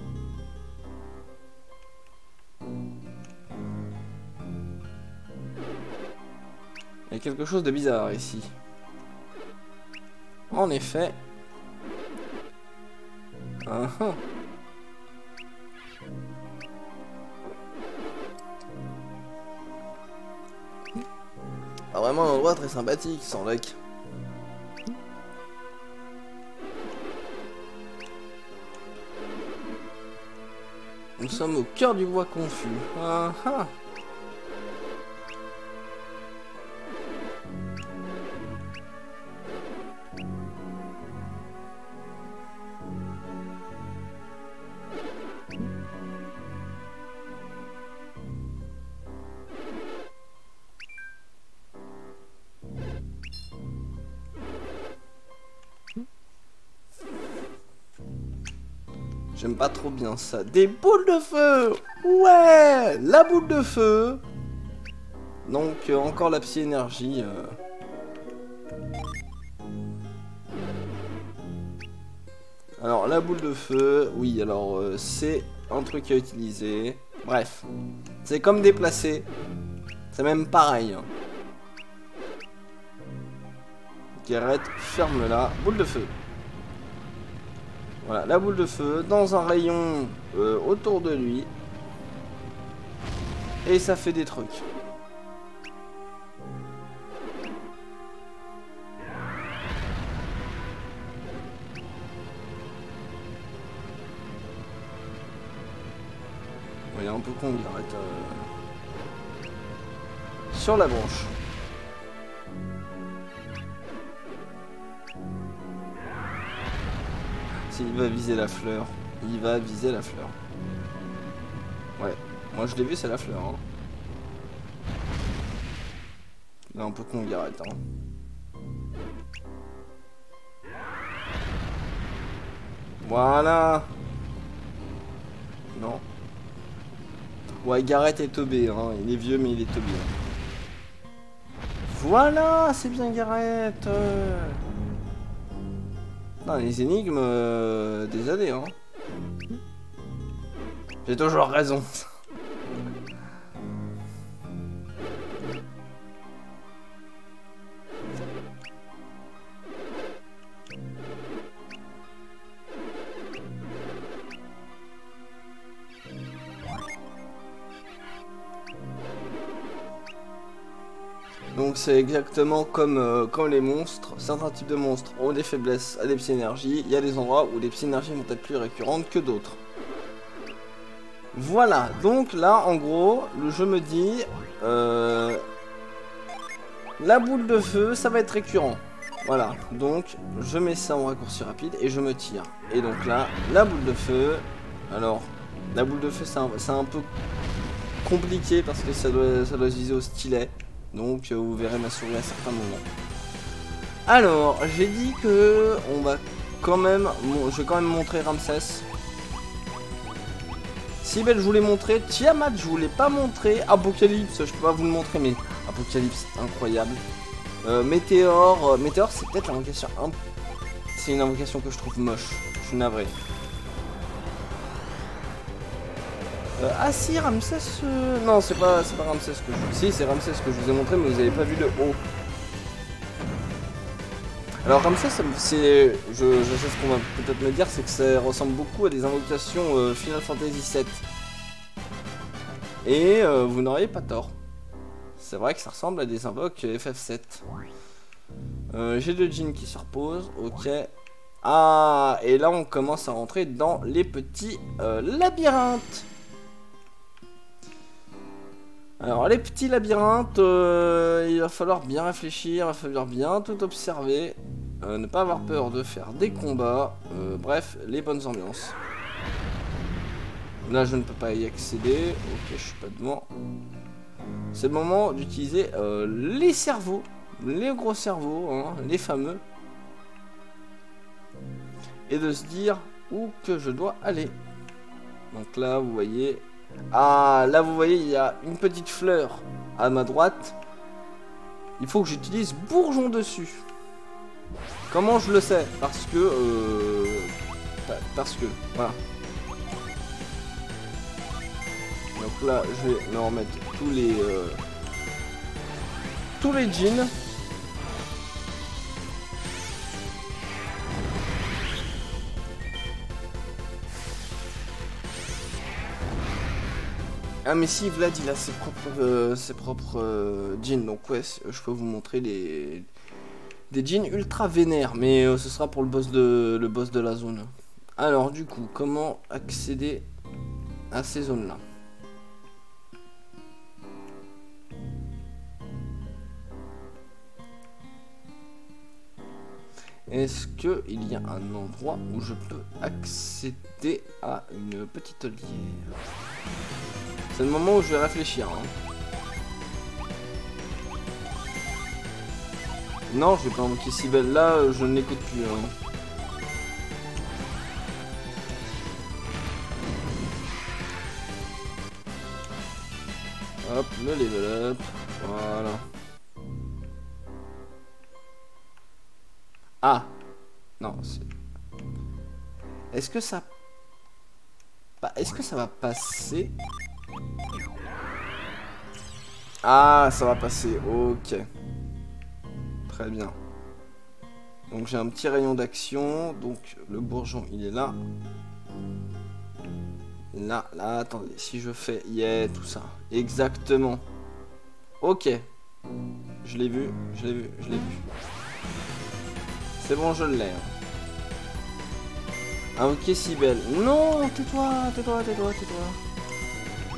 Il y a quelque chose de bizarre ici. En effet. Uh -huh. Ah, vraiment un endroit très sympathique, sans lac. Nous sommes au cœur du bois confus. Uh -huh. J'aime pas trop bien ça. Des boules de feu. Ouais, la boule de feu. Donc euh, encore la psy-énergie. Euh... Alors la boule de feu, oui, alors euh, c'est un truc à utiliser. Bref, c'est comme déplacer. C'est même pareil. Hein. Garrett, ferme-la. Boule de feu. Voilà, la boule de feu dans un rayon euh, autour de lui. Et ça fait des trucs. Il est un peu con, il arrête euh... sur la branche. S'il va viser la fleur, il va viser la fleur. Ouais, moi je l'ai vu, c'est la fleur. Hein. Il est un peu con, il arrête. Hein. Voilà. Non. Ouais, Gareth est teubé, hein. Il est vieux, mais il est teubé. Voilà, c'est bien Gareth. Non, les énigmes, euh, désolé, hein. J'ai toujours raison. Donc c'est exactement comme, euh, comme les monstres. Certains types de monstres ont des faiblesses à des psy-énergies. Il y a des endroits où les psy-énergies vont être plus récurrentes que d'autres. Voilà, donc là en gros, le jeu me dit euh, la boule de feu, ça va être récurrent. Voilà, donc je mets ça en raccourci rapide et je me tire. Et donc là, la boule de feu. Alors, la boule de feu c'est un, un peu compliqué parce que ça doit, ça doit se viser au stylet. Donc euh, vous verrez ma souris à certains moments. Alors, j'ai dit que on va quand même, bon, je vais quand même montrer Ramsès. Sibel, je vous l'ai montré. Tiamat, je vous l'ai pas montré. Apocalypse, je peux pas vous le montrer, mais Apocalypse, incroyable. Euh, Météore, euh, Météore, c'est peut-être l'invocation. Hein, c'est une invocation que je trouve moche. Je suis navré. Euh, ah si, Ramsès... Euh... Non, c'est pas, c'est pas Ramsès que je... Si, c'est Ramsès que je vous ai montré, mais vous avez pas vu le haut. Alors Ramsès, c'est... Je, je sais ce qu'on va peut-être me dire, c'est que ça ressemble beaucoup à des invocations euh, Final Fantasy sept. Et euh, vous n'auriez pas tort. C'est vrai que ça ressemble à des invoques F F sept. Euh, J'ai deux djinns qui se reposent, ok. Ah, et là on commence à rentrer dans les petits euh, labyrinthes. Alors les petits labyrinthes, euh, il va falloir bien réfléchir, il va falloir bien tout observer, euh, ne pas avoir peur de faire des combats, euh, bref, les bonnes ambiances. Là je ne peux pas y accéder, ok je suis pas devant. C'est le moment d'utiliser euh, les cerveaux, les gros cerveaux, hein, les fameux. Et de se dire où que je dois aller. Donc là vous voyez... Ah, là vous voyez, il y a une petite fleur à ma droite. Il faut que j'utilise bourgeon dessus. Comment je le sais? Parce que... Euh, parce que... Voilà. Donc là, je vais me remettre tous les... Euh, tous les djinns. Ah mais si, Vlad il a ses propres, euh, ses propres euh, djinns, donc ouais, je peux vous montrer les des djinns ultra vénères, mais euh, ce sera pour le boss de le boss de la zone. Alors du coup, comment accéder à ces zones-là? Est-ce qu'il y a un endroit où je peux accéder à une petite lière? C'est le moment où je vais réfléchir. Hein. Non, je vais pas invoquer Sibel. Là, je ne l'écoute plus. Hein. Hop, le level up. Voilà. Ah. Non, c'est... Est-ce que ça... Bah, est-ce que ça va passer? Ah, ça va passer, ok. Très bien. Donc j'ai un petit rayon d'action, donc le bourgeon il est là. Là, là, attendez, si je fais yeah, tout ça. Exactement. Ok. Je l'ai vu, je l'ai vu, je l'ai vu. C'est bon, je l'ai. Invoquer Sibel. Non, tais-toi, tais-toi, tais-toi, tais-toi.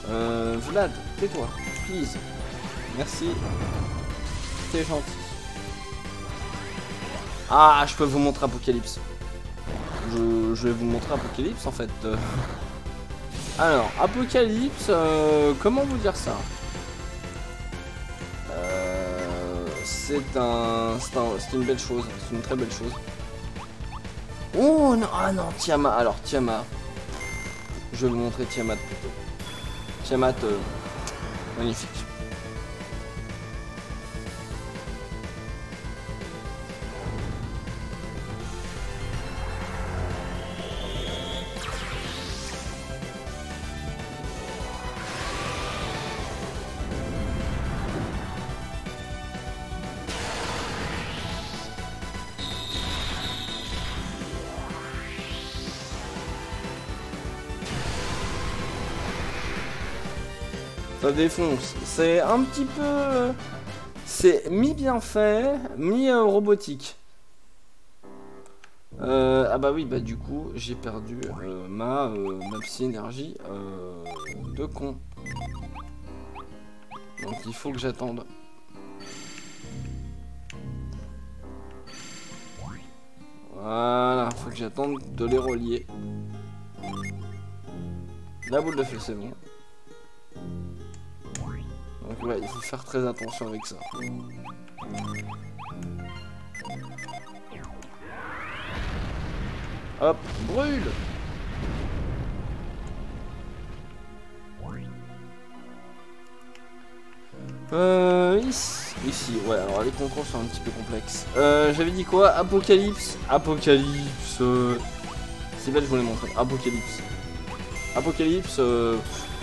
Euh, Vlad, tais-toi, please. Merci. T'es gentil. Ah, je peux vous montrer Apocalypse. Je, je vais vous montrer Apocalypse en fait. Alors, Apocalypse, euh, comment vous dire ça? euh, C'est un, c'est un, c'est une belle chose, c'est une très belle chose. Oh non, ah non, Tiamat. Alors Tiamat, je vais vous montrer Tiamat plutôt. Tiamat, euh, magnifique. Ça défonce. C'est un petit peu... C'est mi-bien fait, mi-robotique. Euh, ah bah oui, bah du coup, j'ai perdu euh, ma, euh, ma psy-énergie euh, de con. Donc il faut que j'attende. Voilà, faut que j'attende de les relier. La boule de feu, c'est bon. Donc ouais, il faut faire très attention avec ça. Hop, brûle. Euh, ici, ici, ouais, alors les contrôles sont un petit peu complexes. Euh, j'avais dit quoi? Apocalypse. Apocalypse. Euh... C'est belle, je vous l'ai montré. Apocalypse. Apocalypse. Euh...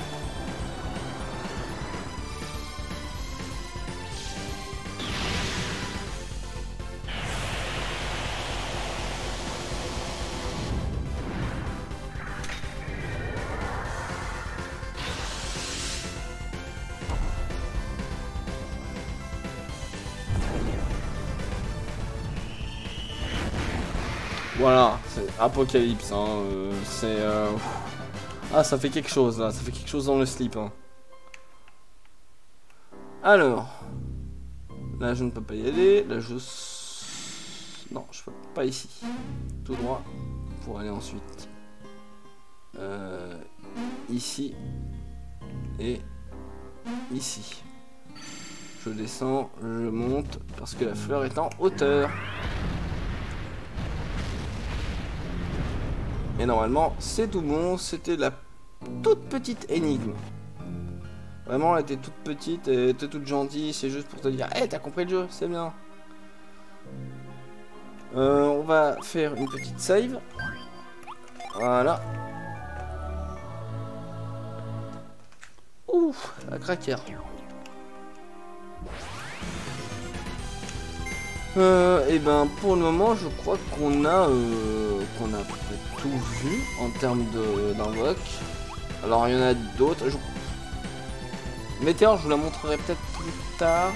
Voilà, c'est Apocalypse, hein, euh, c'est... Euh... Ah, ça fait quelque chose, là, ça fait quelque chose dans le slip, hein. Alors... Là, je ne peux pas y aller, là, je... Non, je peux pas ici. Tout droit, pour aller ensuite. Euh... Ici. Et... Ici. Je descends, je monte, parce que la fleur est en hauteur. Et normalement, c'est tout bon. C'était la toute petite énigme. Vraiment, elle était toute petite, elle était toute gentille. C'est juste pour te dire, hé, hey, t'as compris le jeu, c'est bien. Euh, on va faire une petite save. Voilà. Ouh, la craquère. Euh, et ben pour le moment je crois qu'on a euh, qu'on a tout vu en termes d'invoque. Alors il y en a d'autres. Je... Météore je vous la montrerai peut-être plus tard.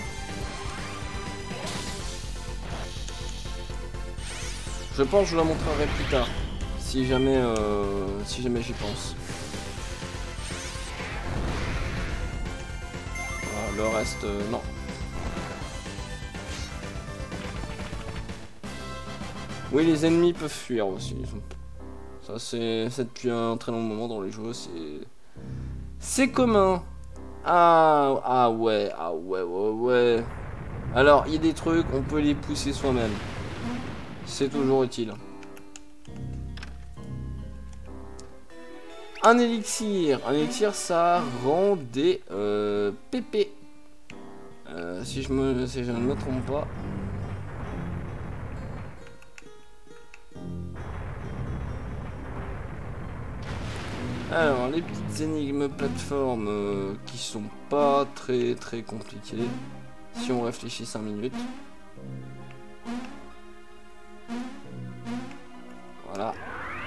Je pense que je vous la montrerai plus tard. Si jamais euh, si jamais j'y pense. Voilà, le reste euh, non. Oui, les ennemis peuvent fuir aussi. Ça, c'est depuis un très long moment dans les jeux. C'est c'est commun. Ah, ah ouais, ah ouais, ouais, ouais. Alors, il y a des trucs, on peut les pousser soi-même. C'est toujours utile. Un élixir. Un élixir, ça rend des euh, P P. Euh, si, je me, si je ne me trompe pas. Alors, les petites énigmes plateformes euh, qui sont pas très très compliquées, si on réfléchit cinq minutes. Voilà.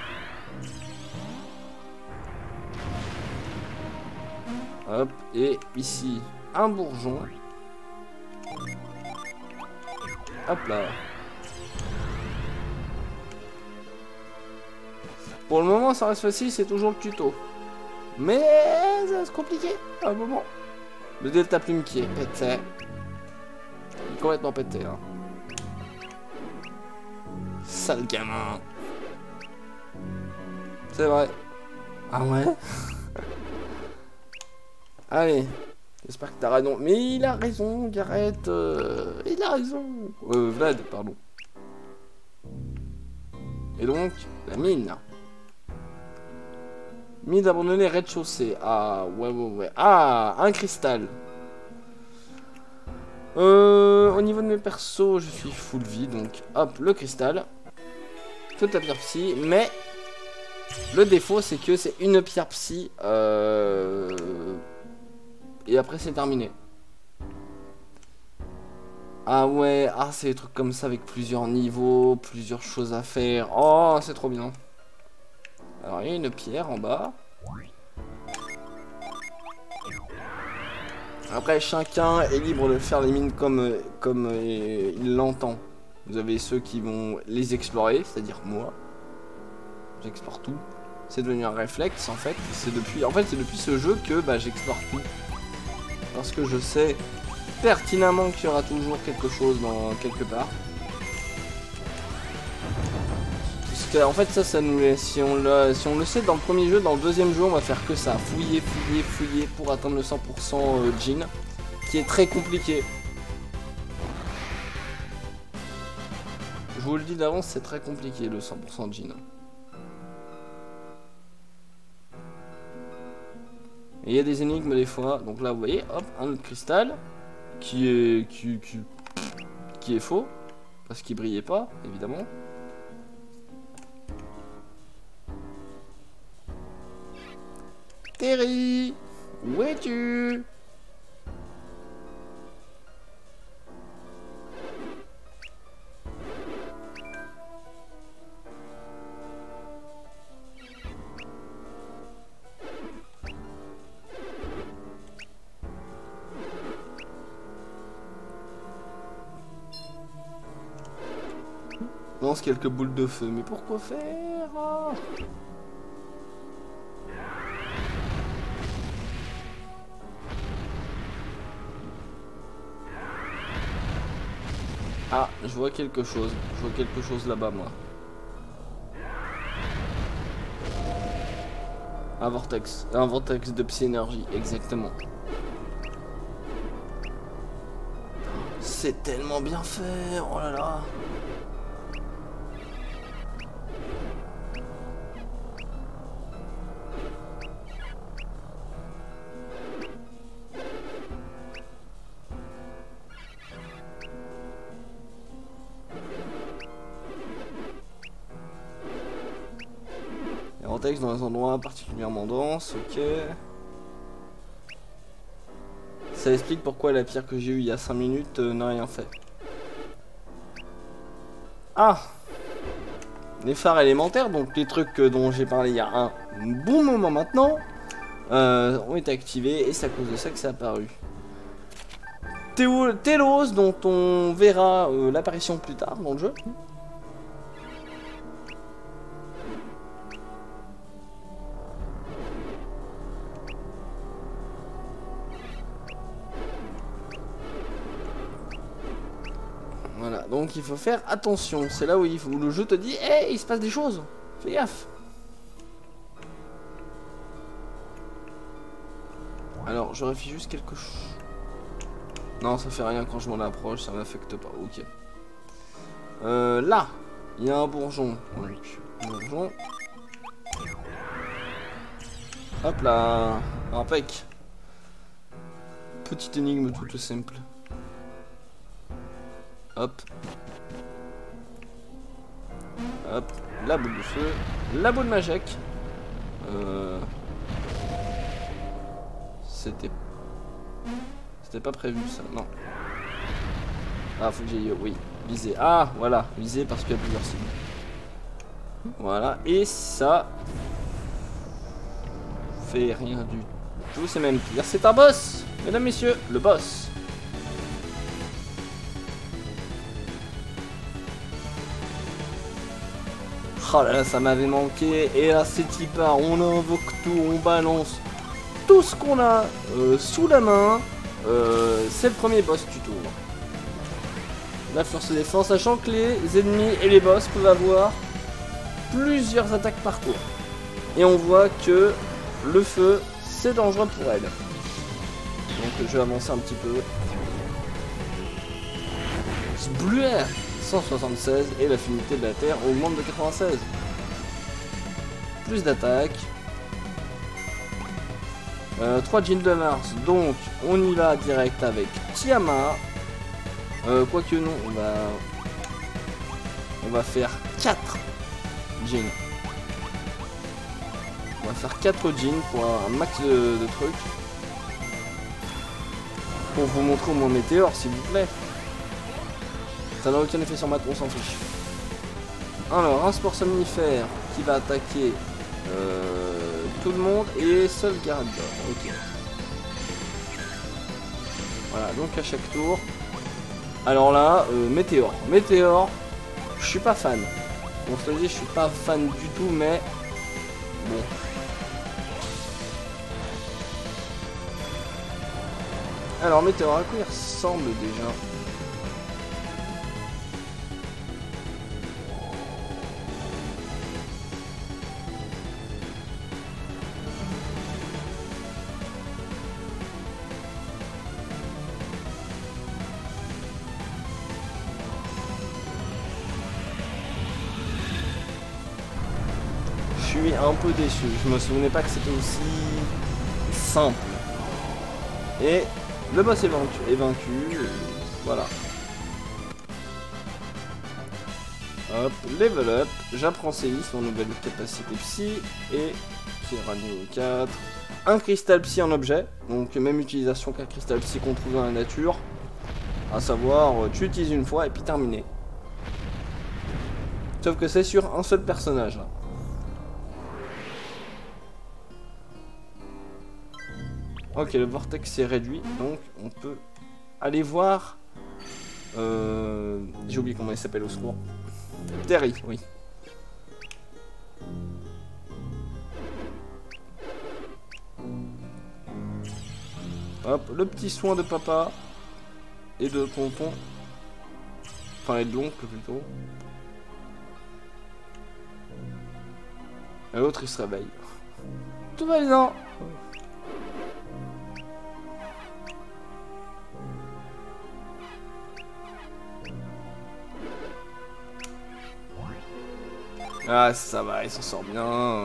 Hop, et ici, un bourgeon. Hop là. Pour le moment, ça reste facile, c'est toujours le tuto. Mais ça va se compliquer à un moment. Le Delta Plume qui est pété. Il est complètement pété, hein. Sale gamin. C'est vrai. Ah ouais. Allez. J'espère que t'as raison. Mais il a raison, Gareth. Euh, il a raison. Euh, Vlad, pardon. Et donc, la mine. Mine abandonnée rez-de-chaussée. Ah, ouais, ouais, ouais. Ah, un cristal. Euh, au niveau de mes persos, je suis full vie. Donc, hop, le cristal. Toute la pierre psy. Mais, le défaut, c'est que c'est une pierre psy. Euh... Et après, c'est terminé. Ah ouais, ah c'est des trucs comme ça avec plusieurs niveaux, plusieurs choses à faire. Oh, c'est trop bien. Alors, il y a une pierre en bas. Après, chacun est libre de faire les mines comme, comme euh, il l'entend. Vous avez ceux qui vont les explorer, c'est-à-dire moi. J'explore tout. C'est devenu un réflexe en fait. C'est depuis, en fait, c'est depuis ce jeu que bah, j'explore tout. Parce que je sais pertinemment qu'il y aura toujours quelque chose dans quelque part. Parce que, en fait, ça, ça nous laisse. Si on, le, si on le sait dans le premier jeu, dans le deuxième jeu, on va faire que ça. Fouiller, fouiller, fouiller pour atteindre le cent pour cent Jean. Qui est très compliqué. Je vous le dis d'avance, c'est très compliqué le cent pour cent Jean. Et il y a des énigmes des fois. Donc là, vous voyez, hop, un autre cristal. Qui est, qui, qui, qui est faux. Parce qu'il brillait pas, évidemment. Terry, où es-tu? Lance quelques boules de feu, mais pourquoi faire? Ah, je vois quelque chose. Je vois quelque chose là-bas, moi. Un vortex. Un vortex de psy-énergie, exactement. C'est tellement bien fait. Oh là là. Vortex dans les endroits particulièrement denses, ok. Ça explique pourquoi la pierre que j'ai eue il y a cinq minutes euh, n'a rien fait. Ah, les phares élémentaires, donc les trucs euh, dont j'ai parlé il y a un bon moment maintenant, euh, ont été activés et c'est à cause de ça que c'est apparu. Théo, Telos, dont on verra euh, l'apparition plus tard dans le jeu. Voilà, donc il faut faire attention. C'est là où, il faut, où le jeu te dit, hé, hey, il se passe des choses. Fais gaffe. Alors, je réfléchis juste quelque chose. Non, ça fait rien quand je m'en approche, ça m'affecte pas. Ok. Euh, là, il y a un bourgeon. Donc, bourgeon. Hop là. Impec. Petite énigme toute simple. Hop. Hop. La boule de feu. La boule magique. Euh... C'était... C'était pas prévu ça, non. Ah, faut que j'aille... Oui, viser. Ah, voilà. Viser parce qu'il y a plusieurs cibles. Voilà. Et ça... fait rien du tout. C'est même pire. C'est un boss. Mesdames, messieurs, le boss. Oh là là, ça m'avait manqué. Et là, c'est Tipar. On invoque tout, on balance tout ce qu'on a euh, sous la main. Euh, c'est le premier boss du tour. La force de défense, sachant que les ennemis et les boss peuvent avoir plusieurs attaques par tour. Et on voit que le feu, c'est dangereux pour elle. Donc je vais avancer un petit peu. Sbluer cent soixante-seize et l'affinité de la terre augmente de quatre-vingt-seize. Plus d'attaque. Euh, trois jeans de Mars, donc on y va direct avec Tiamat. Euh, Quoique non, on va on va faire quatre jeans. On va faire quatre jeans pour un max de, de trucs. Pour vous montrer au moins météore, s'il vous plaît. Ça n'a aucun effet sur ma tronche, on s'en fiche. Alors, un sport somnifère qui va attaquer euh, tout le monde et seul Garde. Ok. Voilà, donc à chaque tour. Alors là, euh, météore. Météore, je suis pas fan. On se le dit, je suis pas fan du tout, mais bon. Alors, météore, à quoi il ressemble déjà? Je suis un peu déçu, je me souvenais pas que c'était aussi simple. Et le boss est vaincu, est vaincu et voilà. Hop, level up, j'apprends Célis, son nouvelle capacité psy, et c'est niveau quatre. Un cristal psy en objet, donc même utilisation qu'un cristal psy qu'on trouve dans la nature. À savoir, tu utilises une fois et puis terminé. Sauf que c'est sur un seul personnage là. Ok, le vortex est réduit, donc on peut aller voir... Euh, J'ai oublié comment il s'appelle au secours. Terry, oui. Hop, le petit soin de papa et de tonton. Enfin, et de l'oncle plutôt. Et l'autre il se réveille. Tout va bien. Ah, ça va, il s'en sort bien.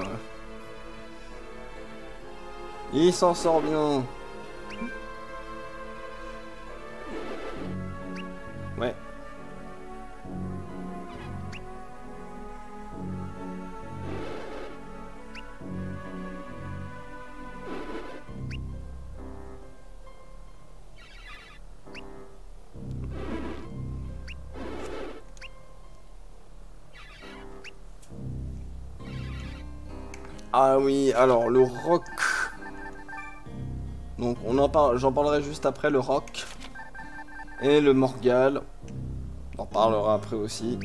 Il s'en sort bien. Ouais. Ah oui, alors le roc. Donc on en parle, j'en parlerai juste après, le roc. Et le Morgal. On en parlera après aussi.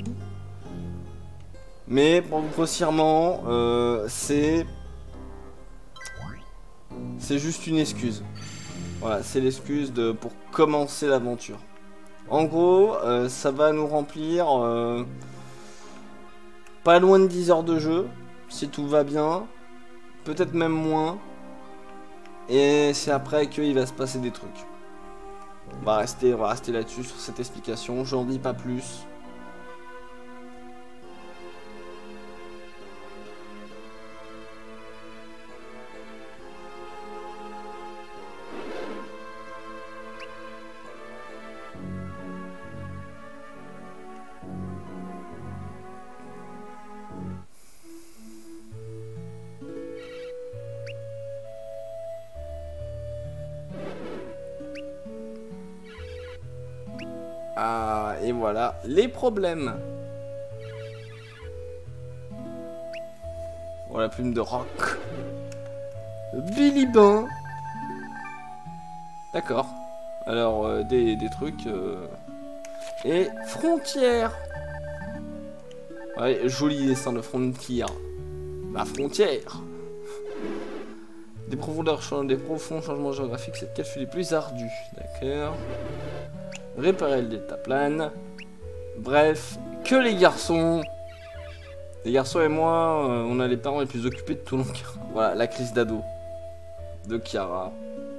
Mais bon, grossièrement, euh, c'est... C'est juste une excuse. Voilà, c'est l'excuse de pour commencer l'aventure. En gros, euh, ça va nous remplir euh, pas loin de dix heures de jeu, si tout va bien. Peut-être même moins. Et c'est après qu'il va se passer des trucs. On va rester, on va rester là-dessus sur cette explication. J'en dis pas plus. Ah, et voilà, les problèmes. Oh, la plume de roc. Billy Bain. D'accord. Alors, euh, des, des trucs... Euh... Et frontières. Ouais, joli dessin de frontière. La frontière. Des profondeurs, des profonds changements géographiques, cette quête fut les plus ardus. D'accord. Réparer le deltaplane. Bref, que les garçons. Les garçons et moi, euh, on a les parents les plus occupés de tout le monde. Voilà, la crise d'ado. De Chiara.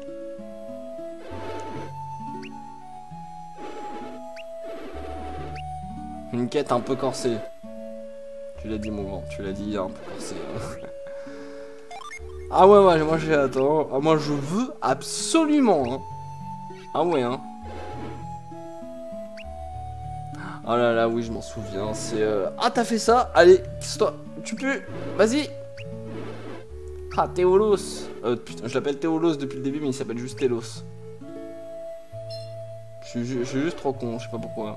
Une quête un peu corsée. Tu l'as dit mon grand, tu l'as dit un peu corsée. Hein. Ah ouais, ouais, moi j'ai hâte. Hein. Ah, moi je veux absolument. Hein. Ah ouais, hein. Oh là là, oui, je m'en souviens. C'est. Euh... Ah, t'as fait ça? Allez, toi, tu peux. Vas-y. Ah, Théolos. Euh, putain, je l'appelle Théolos depuis le début, mais il s'appelle juste Télos. Je suis, je suis juste trop con, je sais pas pourquoi.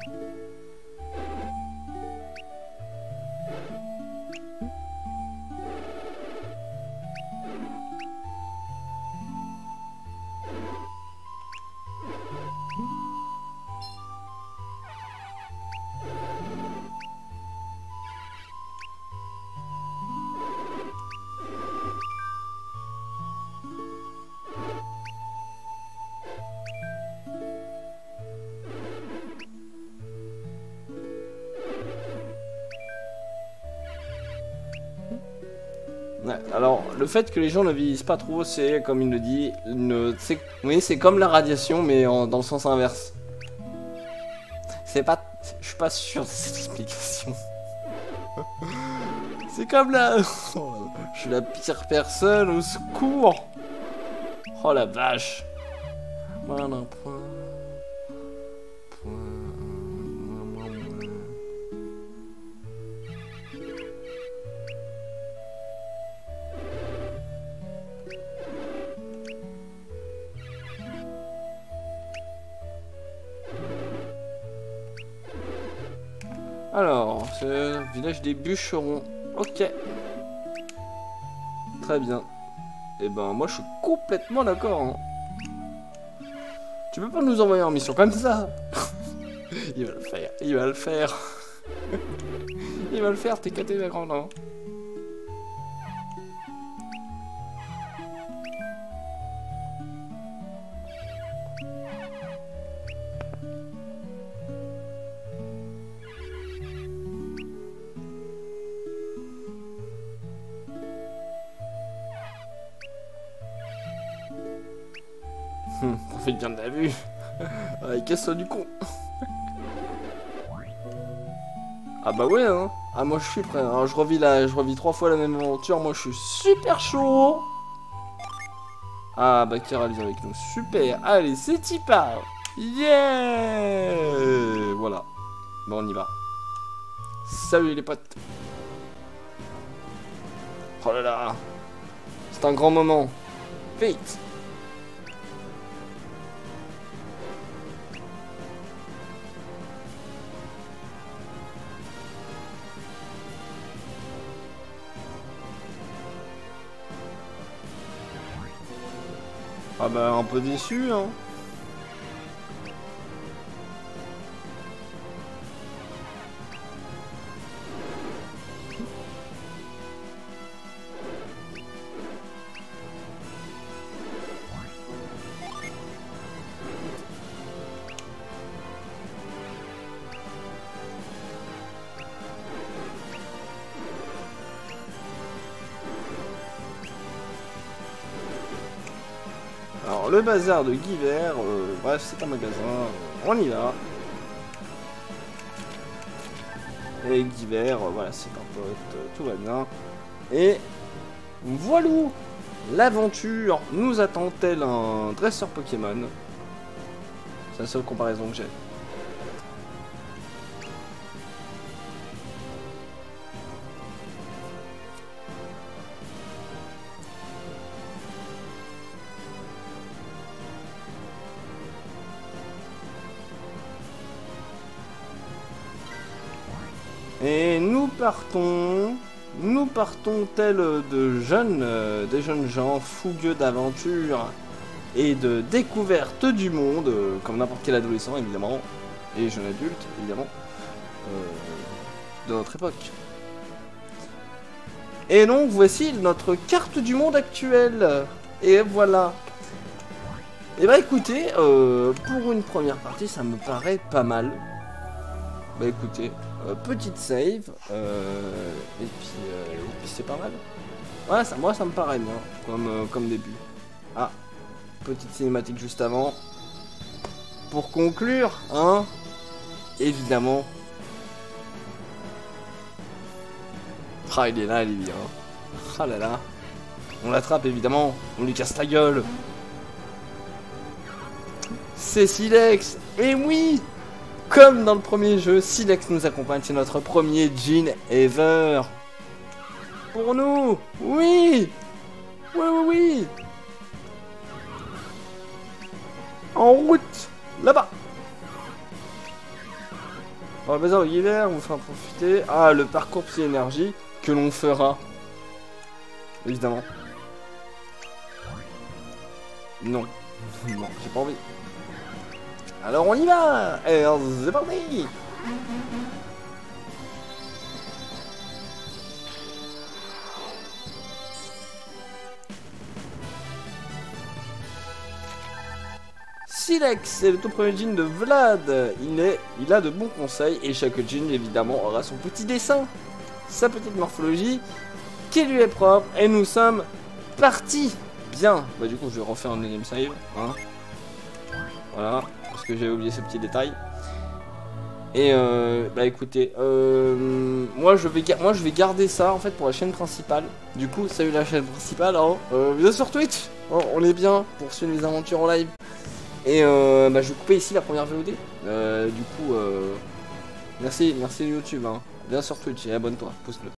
Ouais, alors, le fait que les gens ne vieillissent pas trop, c'est, comme il le dit, une, oui, c'est comme la radiation, mais en, dans le sens inverse. C'est pas... Je suis pas sûr de cette explication. C'est comme la... Oh, je suis la pire personne, au secours. Oh la vache. Voilà, un point... Alors, c'est le village des bûcherons. Ok. Très bien. Et ben, moi, je suis complètement d'accord. Hein. Tu peux pas nous envoyer en mission comme ça? Il va le faire. Il va le faire. Il va le faire, t'es caté la grande. Hein. Hum, profite bien de la vue. Allez, casse-toi du con. Ah bah ouais, hein. Ah, moi je suis prêt. Alors, je revis la, je revis trois fois la même aventure. Moi je suis super chaud. Ah bah Chiara elle est avec nous. Super. Allez, c'est y part. Yeah. Voilà. Bon, on y va. Salut les potes. Oh là là. C'est un grand moment. Vite. Ah bah un peu déçu hein. Alors le bazar de Guiver, euh, bref c'est un magasin, on y va. Et Guiver, euh, voilà c'est un pote, euh, tout va bien. Et voilà, l'aventure nous attend tel un dresseur Pokémon. C'est la seule comparaison que j'ai. Et nous partons, nous partons tels de jeunes, euh, des jeunes gens fougueux d'aventure et de découverte du monde, euh, comme n'importe quel adolescent évidemment, et jeune adulte évidemment, euh, de notre époque. Et donc voici notre carte du monde actuelle. Et voilà. Et bah écoutez, euh, pour une première partie, ça me paraît pas mal. Bah écoutez, euh, petite save, euh, et puis, euh, et puis c'est pas mal. Ouais, ça, moi ça me paraît bien, comme, euh, comme début. Ah, petite cinématique juste avant. Pour conclure, hein, évidemment. Ah, il est là, il est bien. Ah là là. On l'attrape évidemment, on lui casse la gueule. C'est Silex. Et oui, comme dans le premier jeu, Silex nous accompagne. C'est notre premier Djinn ever. Pour nous. Oui. Oui, oui, oui. En route. Là-bas. Dans le bazar de l'hiver, on vous fera profiter. Ah, le parcours psy-énergie que l'on fera. Évidemment. Non. Non, j'ai pas envie. Alors on y va. Et c'est parti. Silex, c'est le tout premier djinn de Vlad. Il, est, il a de bons conseils et chaque djinn évidemment aura son petit dessin, sa petite morphologie qui lui est propre et nous sommes partis. Bien, bah du coup je vais refaire un deuxième save, hein. Voilà, parce que j'avais oublié ce petit détail. Et euh, bah écoutez, euh, moi, je vais moi je vais garder ça en fait pour la chaîne principale. Du coup, salut la chaîne principale, hein. euh, Vous êtes sur Twitch, hein, on est bien pour suivre les aventures en live. Et euh, bah je vais couper ici la première V O D. Euh, du coup, euh, merci, merci YouTube, hein. Viens sur Twitch et abonne-toi, pouce bleu.